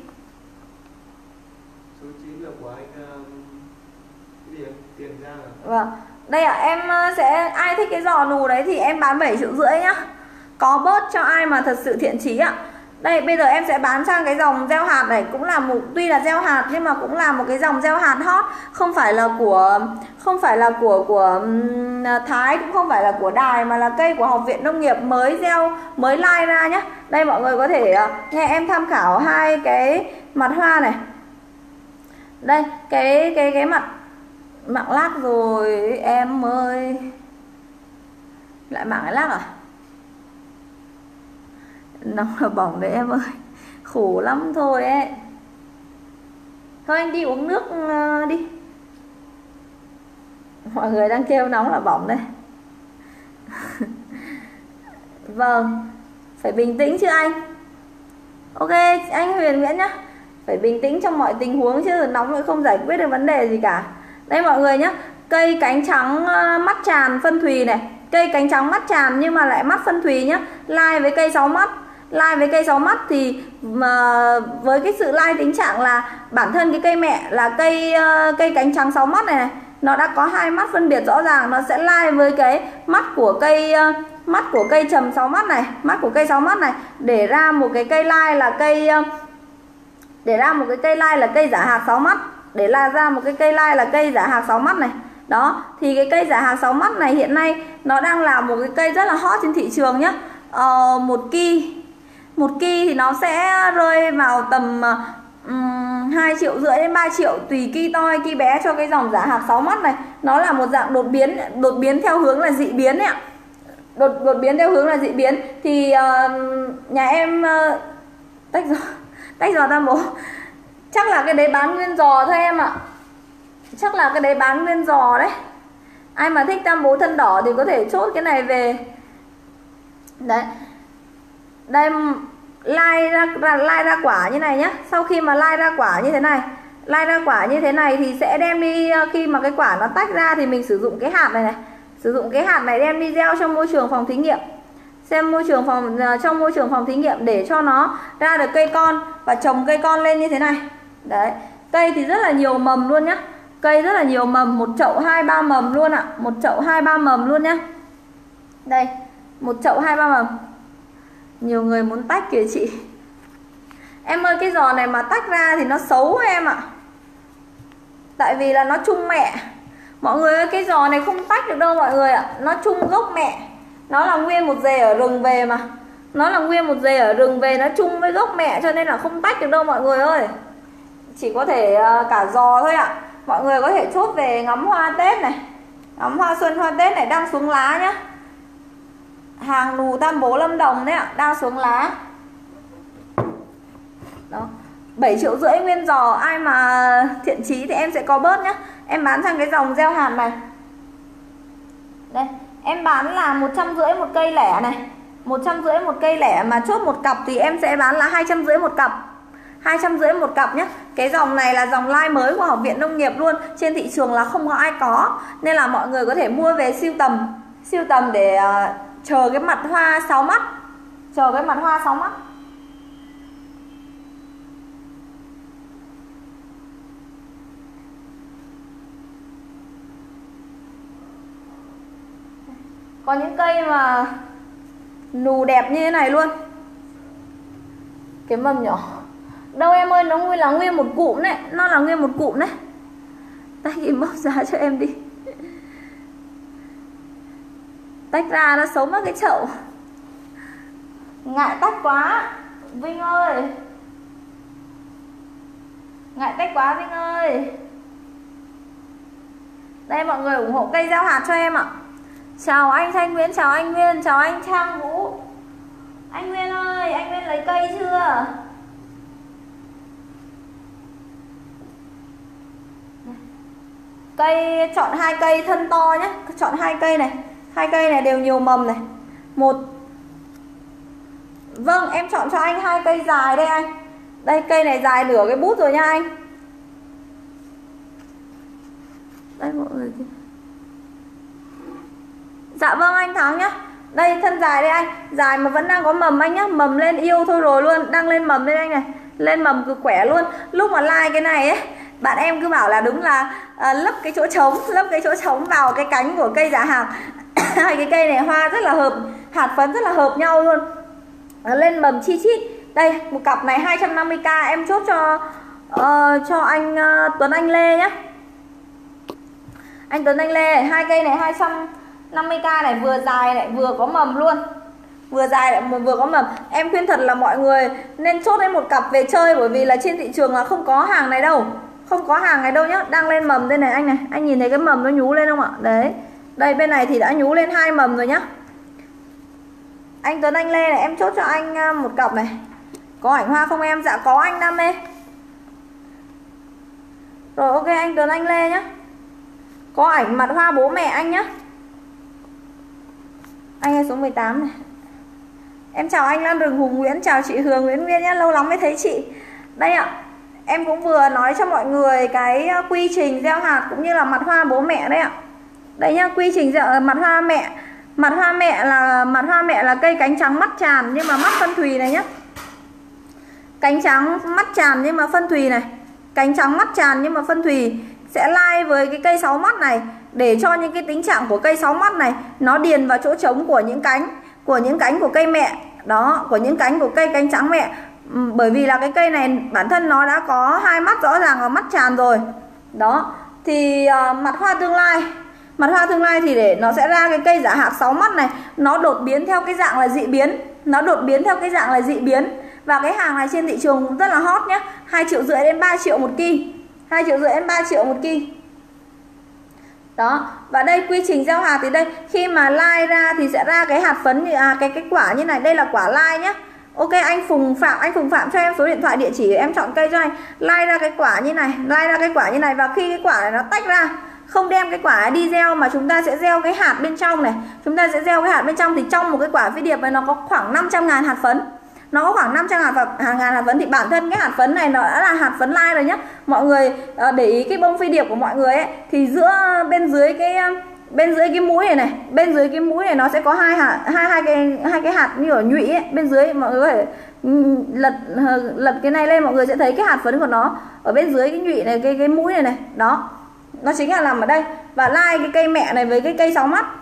Số 9 là của anh cái gì? Tiền Giang à? Vâng. Đây ạ, em sẽ ai thích cái giò nù đấy thì em bán 7,5 triệu nhá. Có bớt cho ai mà thật sự thiện chí ạ. Đây bây giờ em sẽ bán sang cái dòng gieo hạt này, cũng là một, tuy là gieo hạt nhưng mà cũng là một cái dòng gieo hạt hot, không phải là của Thái, cũng không phải là của Đài, mà là cây của Học viện Nông nghiệp mới gieo, mới lai ra nhé. Đây mọi người có thể nghe em tham khảo hai cái mặt hoa này. Đây cái mặt mạng lác rồi em ơi. Lại mạng cái lác à? Nóng là bỏng đấy em ơi. Khổ lắm thôi ấy. Thôi anh đi uống nước đi. Mọi người đang kêu nóng là bỏng đây. Vâng. Phải bình tĩnh chứ anh. Ok anh Huyền Nguyễn nhá. Phải bình tĩnh trong mọi tình huống chứ nóng lại không giải quyết được vấn đề gì cả. Đây mọi người nhá. Cây cánh trắng mắt tràn phân thùy này. Cây cánh trắng mắt tràn nhưng mà lại mắt phân thùy nhá. Lai với cây 6 mắt. Lai với cây 6 mắt thì với cái sự lai tính trạng là bản thân cái cây mẹ là cây cánh trắng 6 mắt này, nó đã có hai mắt phân biệt rõ ràng, nó sẽ lai với cái mắt của cây trầm 6 mắt này, mắt của cây 6 mắt này, để ra một cái cây lai là cây giả hạt 6 mắt, để ra một cái cây lai là cây giả hạt 6 mắt này. Đó, thì cái cây giả hạt 6 mắt này hiện nay nó đang là một cái cây rất là hot trên thị trường nhá. Một ki thì nó sẽ rơi vào tầm 2,5 triệu đến 3 triệu tùy ki to hay ki bé cho cái dòng giả hạt 6 mắt này. Nó là một dạng đột biến theo hướng là dị biến ấy ạ. Đột biến theo hướng là dị biến thì nhà em tách giò tam bố. Chắc là cái đấy bán nguyên giò thôi em ạ. Chắc là cái đấy bán nguyên giò đấy. Ai mà thích tam bố thân đỏ thì có thể chốt cái này về. Đấy. Đây lai ra quả như này nhé. Sau khi mà lai ra quả như thế này, lai ra quả như thế này thì sẽ đem đi, khi mà cái quả nó tách ra thì mình sử dụng cái hạt này này, sử dụng cái hạt này đem đi gieo trong môi trường phòng thí nghiệm, trong môi trường phòng thí nghiệm để cho nó ra được cây con và trồng cây con lên như thế này. Đấy, cây thì rất là nhiều mầm luôn nhá. Cây rất là nhiều mầm, một chậu 2-3 mầm luôn ạ, một chậu 2-3 mầm luôn nhá. Đây, một chậu 2-3 mầm. Nhiều người muốn tách kìa chị. Em ơi, cái giò này mà tách ra thì nó xấu em ạ. Tại vì là nó chung mẹ. Mọi người ơi, cái giò này không tách được đâu mọi người ạ. Nó chung gốc mẹ. Nó là nguyên một rễ ở rừng về mà. Nó là nguyên một rễ ở rừng về, nó chung với gốc mẹ cho nên là không tách được đâu mọi người ơi. Chỉ có thể cả giò thôi ạ. Mọi người có thể chốt về ngắm hoa Tết này, ngắm hoa xuân hoa Tết này, đang xuống lá nhá. Hàng nù Tam Bố Lâm Đồng đấy ạ, đang xuống lá. Đó, 7,5 triệu nguyên giò. Ai mà thiện chí thì em sẽ có bớt nhá. Em bán sang cái dòng gieo hạt này. Đây, em bán là 150 một cây lẻ này, 150 một cây lẻ, mà chốt một cặp thì em sẽ bán là 250 một cặp, 250 một cặp nhé. Cái dòng này là dòng line mới của Học viện Nông nghiệp luôn, trên thị trường là không có ai có, nên là mọi người có thể mua về sưu tầm để chờ cái mặt hoa 6 mắt, chờ cái mặt hoa 6 mắt. Có những cây mà nù đẹp như thế này luôn. Cái mầm nhỏ. Đâu em ơi, nó là nguyên một cụm đấy. Nó là nguyên một cụm đấy. Tách im bóc ra cho em đi. Tách ra nó xấu mất cái chậu. Ngại tách quá Vinh ơi. Ngại tách quá Vinh ơi. Đây, mọi người ủng hộ cây gieo hạt cho em ạ. Chào anh Thanh Nguyễn, chào anh Nguyên, chào anh Trang Vũ. Anh Nguyên ơi, anh Nguyên lấy cây chưa? Cây chọn 2 cây thân to nhé, chọn 2 cây này. 2 cây này đều nhiều mầm này. Vâng, em chọn cho anh 2 cây dài đây anh. Đây, cây này dài nửa cái bút rồi nha anh. Đây mọi người kìa. Dạ vâng anh Thắng nhá. Đây thân dài đây anh, dài mà vẫn đang có mầm anh nhá, mầm lên yêu thôi rồi luôn, đang lên mầm đây anh này, lên mầm cứ khỏe luôn. Lúc mà like cái này ấy, bạn em cứ bảo là đúng là lấp cái chỗ trống vào cái cánh của cây giả hạt. Hai cái cây này hoa rất là hợp, hạt phấn rất là hợp nhau luôn. Lên mầm chi chít. Đây, một cặp này 250k em chốt cho anh Tuấn Anh Lê nhá. Anh Tuấn Anh Lê, 2 cây này 250k này, vừa dài lại vừa có mầm luôn. Vừa dài lại vừa có mầm. Em khuyên thật là mọi người nên chốt lên một cặp về chơi, bởi vì là trên thị trường là không có hàng này đâu. Không có hàng này đâu nhá. Đang lên mầm đây này anh này. Anh nhìn thấy cái mầm nó nhú lên không ạ? Đấy. Đây bên này thì đã nhú lên 2 mầm rồi nhá. Anh Tuấn Anh Lê này, em chốt cho anh một cặp này. Có ảnh hoa không em? Dạ có anh Đam Mê. Rồi ok anh Tuấn Anh Lê nhá. Có ảnh mặt hoa bố mẹ anh nhá. Anh ơi số 18 này. Em chào anh Lan Rừng Hùng Nguyễn, chào chị Hường Nguyễn Nguyên nhá, lâu lắm mới thấy chị. Đây ạ, em cũng vừa nói cho mọi người cái quy trình gieo hạt cũng như là mặt hoa bố mẹ đấy ạ. Đây nhá, quy trình gieo mặt hoa mẹ. Mặt hoa mẹ là cây cánh trắng mắt tràn nhưng mà mắt phân thùy này nhá. Cánh trắng mắt tràn nhưng mà phân thùy này. Cánh trắng mắt tràn nhưng mà phân thùy sẽ lai với cái cây 6 mắt này, để cho những cái tính trạng của cây 6 mắt này nó điền vào chỗ trống của những cánh của cây mẹ. Đó, của những cánh của cây cánh trắng mẹ. Bởi vì là cái cây này bản thân nó đã có 2 mắt rõ ràng và mắt tràn rồi. Đó, thì mặt hoa tương lai thì để nó sẽ ra cái cây giả hạt 6 mắt này, nó đột biến theo cái dạng là dị biến. Và cái hàng này trên thị trường cũng rất là hot nhé. 2,5 triệu đến 3 triệu một ki. 2,5 triệu đến 3 triệu một ki. Đó, và đây quy trình gieo hạt thì đây, khi mà lai ra thì sẽ ra cái hạt phấn cái quả như này, đây là quả lai nhá. Ok anh Phùng Phạm cho em số điện thoại địa chỉ, em chọn cây cho anh. Lai ra cái quả như này, và khi cái quả này nó tách ra, không đem cái quả đi gieo mà chúng ta sẽ gieo cái hạt bên trong này. Chúng ta sẽ gieo cái hạt bên trong thì trong một cái quả phi điệp này nó có khoảng 500.000 hạt phấn. nó có khoảng 500 ngàn hạt phấn. Thì bản thân cái hạt phấn này nó đã là hạt phấn lai rồi nhá. Mọi người để ý cái bông phi điệp của mọi người ấy, thì giữa bên dưới cái mũi này, bên dưới cái mũi này nó sẽ có hai cái hạt như ở nhụy ấy. Bên dưới mọi người có thể lật cái này lên, mọi người sẽ thấy cái hạt phấn của nó ở bên dưới cái nhụy này, cái mũi này này. Đó, nó chính là nằm ở đây. Và lai cái cây mẹ này với cái cây 6 mắt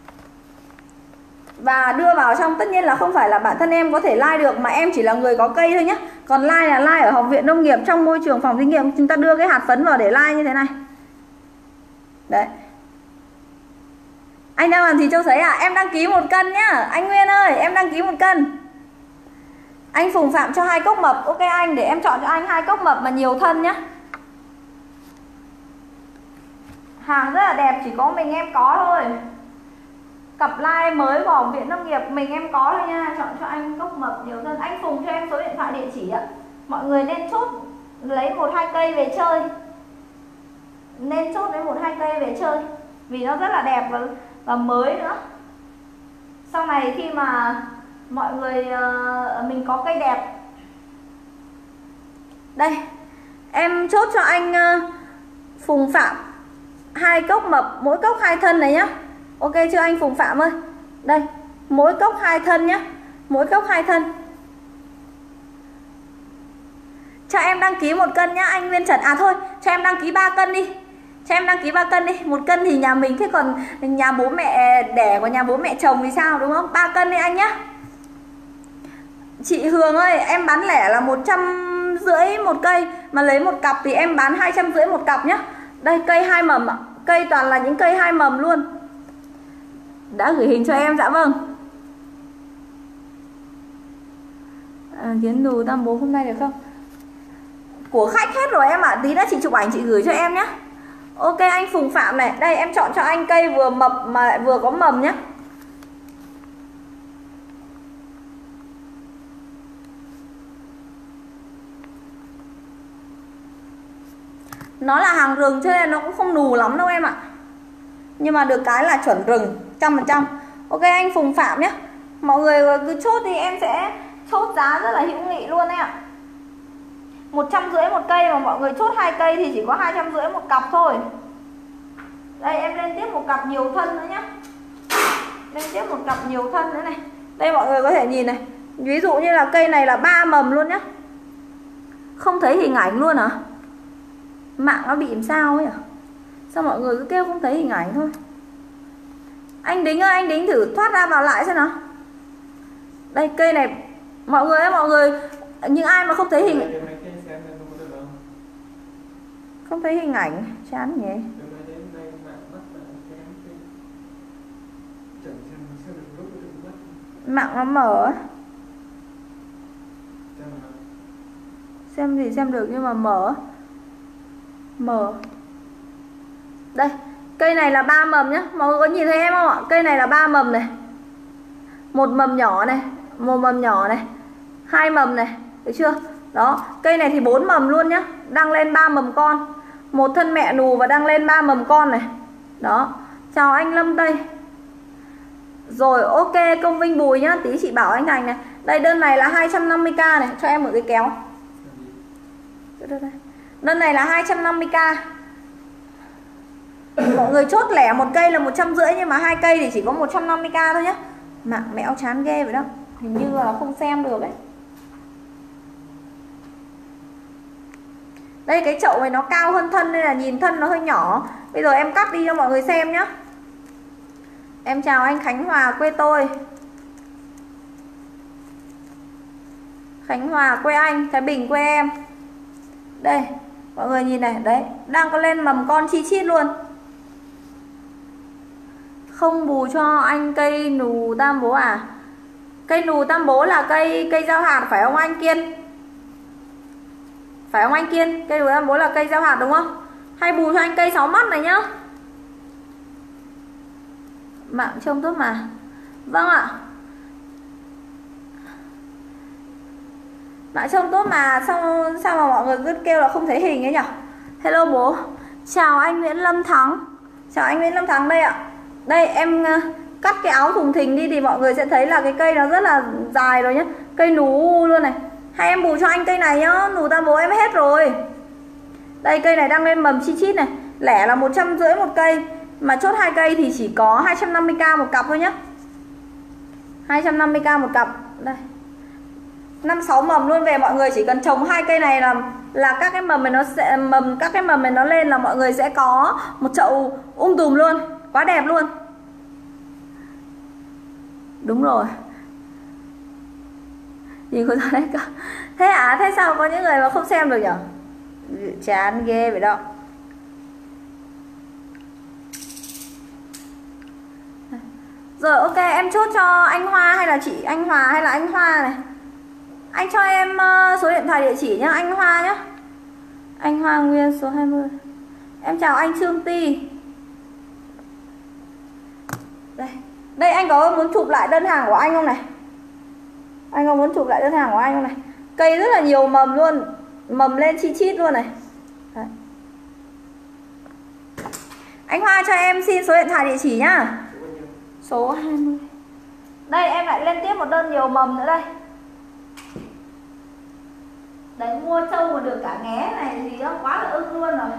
và đưa vào trong. Tất nhiên là không phải là bản thân em có thể lai được, mà em chỉ là người có cây thôi nhé. Còn lai là lai ở Học viện Nông nghiệp, trong môi trường phòng thí nghiệm chúng ta đưa cái hạt phấn vào để lai như thế này. Đấy. Anh đang làm gì Châu Sấy à? Em đăng ký 1 cân nhá. Anh Nguyên ơi, em đăng ký 1 cân. Anh Phùng Phạm cho 2 cốc mập. Ok anh, để em chọn cho anh 2 cốc mập mà nhiều thân nhá. Hàng rất là đẹp, chỉ có mình em có thôi. Cặp like mới của Học viện Nông nghiệp mình em có thôi nha. Chọn cho anh cốc mập nhiều thân. Anh Phùng cho em số điện thoại địa chỉ ạ. Mọi người nên chốt lấy 1-2 cây về chơi. Nên chốt lấy 1-2 cây về chơi, vì nó rất là đẹp và mới nữa. Sau này khi mà mọi người mình có cây đẹp. Đây, em chốt cho anh Phùng Phạm 2 cốc mập, mỗi cốc 2 thân này nhá. Ok chưa anh Phùng Phạm ơi? Đây, mỗi cốc 2 thân nhá. Mỗi cốc 2 thân. Cho em đăng ký 1 cân nhá anh Nguyên Trần. À thôi, cho em đăng ký 3 cân đi. Cho em đăng ký 3 cân đi. 1 cân thì nhà mình, thế còn nhà bố mẹ đẻ của nhà bố mẹ chồng thì sao, đúng không? 3 cân đi anh nhá. Chị Hường ơi, em bán lẻ là 150 một cây, mà lấy 1 cặp thì em bán 250 một cặp nhá. Đây, cây 2 mầm ạ. Cây toàn là những cây 2 mầm luôn. Đã gửi hình cho em, dạ vâng. Tiến đồ Tam Bố hôm nay được không? Của khách hết rồi em ạ. Tí nữa chị chụp ảnh chị gửi cho em nhé. Ok anh Phùng Phạm này. Đây em chọn cho anh cây vừa mập mà lại vừa có mầm nhé. Nó là hàng rừng cho nên nó cũng không nù lắm đâu em ạ. Nhưng mà được cái là chuẩn rừng 100%. Ok anh Phùng Phạm nhé. Mọi người cứ chốt thì em sẽ chốt giá rất là hữu nghị luôn đấy ạ. 150 một cây, mà mọi người chốt 2 cây thì chỉ có 250 một cặp thôi. Đây em lên tiếp một cặp nhiều thân nữa nhé. Lên tiếp một cặp nhiều thân nữa này. Đây mọi người có thể nhìn này. Ví dụ như là cây này là 3 mầm luôn nhé. Không thấy hình ảnh luôn hả? Mạng nó bị làm sao ấy à? Sao mọi người cứ kêu không thấy hình ảnh thôi? Anh Đính ơi, anh Đính thử thoát ra vào lại xem nào. Đây cây này mọi người ơi, mọi người những ai mà không thấy hình, không thấy hình ảnh chán nhỉ. Mạng nó mở. Xem gì xem được nhưng mà mở. Đây, cây này là 3 mầm nhá. Mọi người có nhìn thấy em không ạ? Cây này là 3 mầm này. 1 mầm nhỏ này, 1 mầm nhỏ này, 2 mầm này, được chưa? Đó, cây này thì 4 mầm luôn nhá. Đăng lên 3 mầm con. 1 thân mẹ nù và đăng lên 3 mầm con này. Đó. Chào anh Lâm Tây. Rồi ok, Công Vinh Bùi nhá. Tí chị bảo anh Thành này. Đây đơn này là 250k này. Cho em một cái kéo. Đơn này là 250k. Mọi người chốt lẻ 1 cây là 150, nhưng mà 2 cây thì chỉ có 150k thôi nhá. Mạng mẹo chán ghê vậy đó. Hình như là không xem được ấy. Đây cái chậu này nó cao hơn thân nên là nhìn thân nó hơi nhỏ. Bây giờ em cắt đi cho mọi người xem nhá. Em chào anh Khánh Hòa quê tôi. Khánh Hòa quê anh, Thái Bình quê em. Đây, mọi người nhìn này, đấy, đang có lên mầm con chi chít luôn. Không bù cho anh cây nù Tam Bố à? Cây nù Tam Bố là cây giao hạt phải không anh Kiên? Phải không anh Kiên? Cây nù Tam Bố là cây giao hạt đúng không? Hay bù cho anh cây 6 mắt này nhá. Mạng trông tốt mà. Vâng ạ. Mạng trông tốt mà sao mà mọi người cứ kêu là không thấy hình ấy nhỉ? Hello bố. Chào anh Nguyễn Lâm Thắng. Chào anh Nguyễn Lâm Thắng đây ạ. Đây em cắt cái áo thùng thình đi thì mọi người sẽ thấy là cái cây nó rất là dài rồi nhé. Cây nú luôn này. Hay em bù cho anh cây này nhá, nú tam bố em hết rồi. Đây cây này đang lên mầm chi chít này. Lẻ là 150 một cây, mà chốt 2 cây thì chỉ có 250k một cặp thôi nhá. 250k một cặp. Đây. 5-6 mầm luôn về, mọi người chỉ cần trồng 2 cây này là các cái mầm này nó sẽ các cái mầm này nó lên là mọi người sẽ có một chậu tùm luôn, quá đẹp luôn. Đúng rồi. Nhìn cô đấy cả. Thế à, thế sao có những người mà không xem được nhỉ? Chán ghê vậy đó. Rồi ok, em chốt cho anh Hoa hay là chị Anh Hòa hay là anh Hoa này. Anh cho em số điện thoại địa chỉ nhá, anh Hoa nhá. Anh Hoa Nguyên số 20. Em chào anh Trương Ti. Đây. Đây anh có muốn chụp lại đơn hàng của anh không này? Anh có muốn chụp lại đơn hàng của anh không này? Cây rất là nhiều mầm luôn, mầm lên chi chít luôn này. Đấy. Anh Hoa cho em xin số điện thoại địa chỉ nhá. Số 20. Đây em lại lên tiếp một đơn nhiều mầm nữa đây. Đấy, mua trâu mà được cả nghé này thì nó quá là ưng luôn rồi.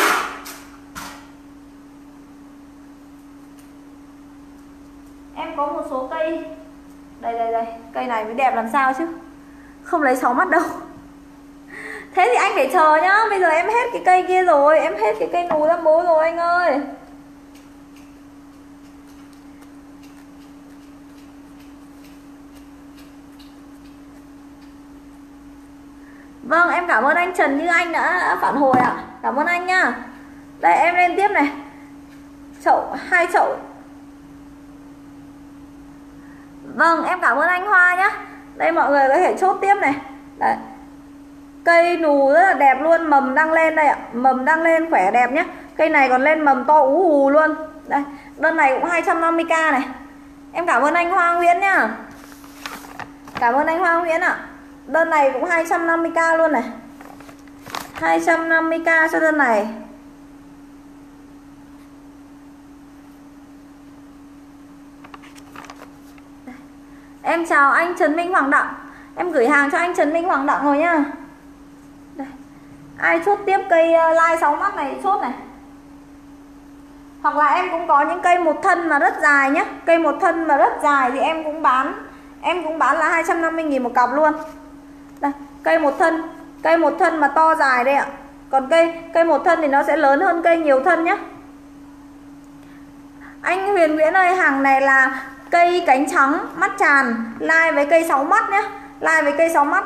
Em có một số cây. Đây, cây này mới đẹp làm sao chứ. Không lấy 6 mắt đâu. Thế thì anh phải chờ nhá. Bây giờ em hết cái cây kia rồi, em hết cái cây nú tam bố rồi anh ơi. Vâng, em cảm ơn anh Trần Như Anh đã phản hồi ạ. Cảm ơn anh nhá. Đây em lên tiếp này. Chậu, 2 chậu. Vâng, em cảm ơn anh Hoa nhá. Đây mọi người có thể chốt tiếp này. Đấy. Cây nù rất là đẹp luôn, mầm đang lên đây ạ. Mầm đang lên khỏe đẹp nhá. Cây này còn lên mầm to ú hù luôn. Đây, đơn này cũng 250k này. Em cảm ơn anh Hoa Nguyễn nhá. Cảm ơn anh Hoa Nguyễn ạ. Đơn này cũng 250k luôn này. 250k cho đơn này. Đây. Em chào anh Trần Minh Hoàng Đặng. Em gửi hàng cho anh Trần Minh Hoàng Đặng rồi nhá. Đây. Ai chốt tiếp cây lai 6 mắt này chốt này. Hoặc là em cũng có những cây một thân mà rất dài nhé. Cây một thân mà rất dài thì em cũng bán. Em cũng bán là 250.000 một cặp luôn. Đây, cây một thân mà to dài đây ạ. Còn cây một thân thì nó sẽ lớn hơn cây nhiều thân nhé. Anh Huyền Nguyễn ơi, hàng này là cây cánh trắng mắt tràn, lai với cây 6 mắt nhé. Lai với cây 6 mắt.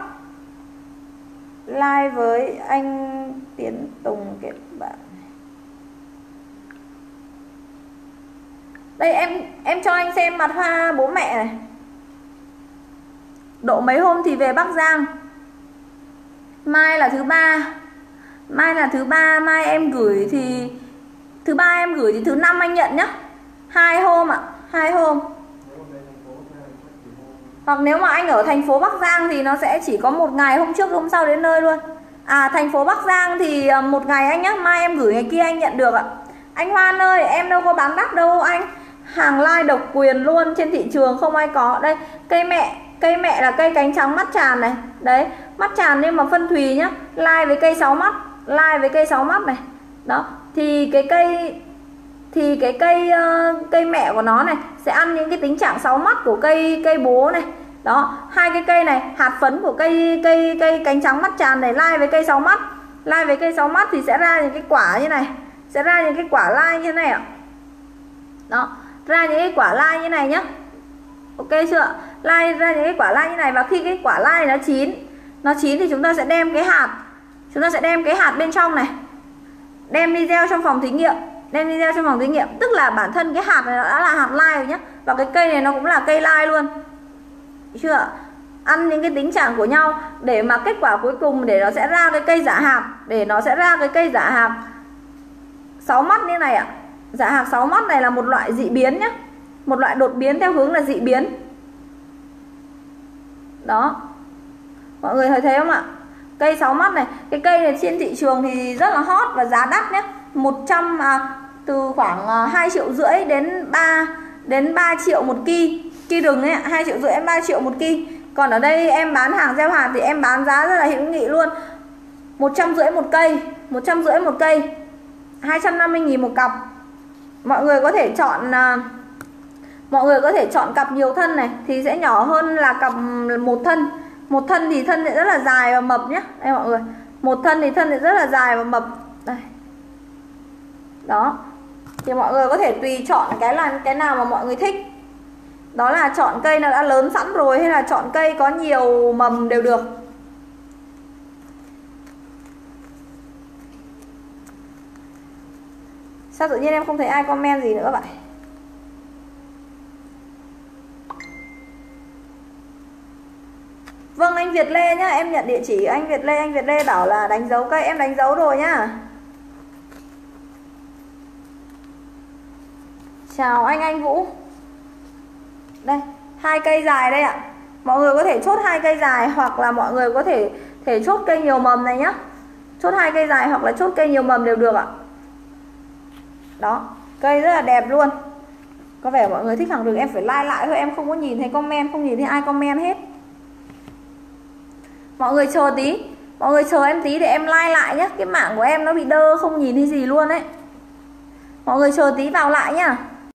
Lai với anh Tiến Tùng kết bạn. Đây em cho anh xem mặt hoa bố mẹ này. Độ mấy hôm thì về Bắc Giang. Mai là thứ 3. Mai là thứ 3, mai em gửi thì thứ 3 em gửi thì thứ 5 anh nhận nhá. 2 hôm ạ, 2 hôm. Hoặc nếu mà anh ở thành phố Bắc Giang thì nó sẽ chỉ có 1 ngày, hôm trước hôm sau đến nơi luôn. À thành phố Bắc Giang thì 1 ngày anh nhá, mai em gửi ngày kia anh nhận được ạ. Anh Hoan ơi, em đâu có bán đắt đâu anh. Hàng lai độc quyền luôn, trên thị trường không ai có. Đây, cây mẹ là cây cánh trắng mắt tràn này. Đấy, mắt tràn nhưng mà phân thùy nhá. Lai với cây 6 mắt, lai với cây 6 mắt này. Đó, thì cái cây mẹ của nó này sẽ ăn những cái tính trạng 6 mắt của cây bố này. Đó, 2 cái cây này, hạt phấn của cây cánh trắng mắt tràn này lai với cây 6 mắt. Lai với cây 6 mắt thì sẽ ra những cái quả như này. Sẽ ra những cái quả lai như thế này ạ. Đó, ra những cái quả lai như này nhá. Ok chưa? Lai ra những cái quả lai như này. Và khi cái quả lai nó chín thì chúng ta sẽ đem cái hạt. Chúng ta sẽ đem cái hạt bên trong này, đem đi gieo trong phòng thí nghiệm. Đem đi gieo trong phòng thí nghiệm. Tức là bản thân cái hạt này nó đã là hạt lai rồi nhá. Và cái cây này nó cũng là cây lai luôn. Được chưa? Ăn những cái tính trạng của nhau. Để mà kết quả cuối cùng để nó sẽ ra cái cây giả hạt. Để nó sẽ ra cái cây giả hạt 6 mắt như này ạ. Giả hạt 6 mắt này là một loại dị biến nhé. Một loại đột biến theo hướng là dị biến. Đó, mọi người thấy không ạ? Cây 6 mắt này. Cái cây này trên thị trường thì rất là hot và giá đắt nhé. Từ khoảng 2,5 triệu đến 3 triệu một ki rừng ấy ạ. 2,5 triệu đến 3 triệu một ki. Còn ở đây em bán hàng gieo hạt thì em bán giá rất là hữu nghị luôn. 150 một cây, 150 một cây, 250.000 một cặp. Mọi người có thể chọn cặp nhiều thân này thì sẽ nhỏ hơn là cặp một thân. Một thân thì thân sẽ rất là dài và mập nhé. Đây mọi người, một thân thì thân sẽ rất là dài và mập. Đây. Đó. Thì mọi người có thể tùy chọn cái nào mà mọi người thích. Đó là chọn cây nó đã lớn sẵn rồi hay là chọn cây có nhiều mầm đều được. Sao tự nhiên em không thấy ai comment gì nữa vậy? Vâng, anh Việt Lê nhá, em nhận địa chỉ anh Việt Lê. Anh Việt Lê bảo là đánh dấu cây, em đánh dấu rồi nhá. Chào anh Vũ. Đây, 2 cây dài đây ạ. Mọi người có thể chốt 2 cây dài hoặc là mọi người có thể chốt cây nhiều mầm này nhá. Chốt 2 cây dài hoặc là chốt cây nhiều mầm đều được ạ. Đó, cây rất là đẹp luôn. Có vẻ mọi người thích hàng rừng, em phải like lại thôi, em không có nhìn thấy comment, không nhìn thấy ai comment hết. Mọi người chờ tí, mọi người chờ em tí để em like lại nhé. Cái mạng của em nó bị đơ, không nhìn thấy gì luôn đấy. Mọi người chờ tí vào lại nhá.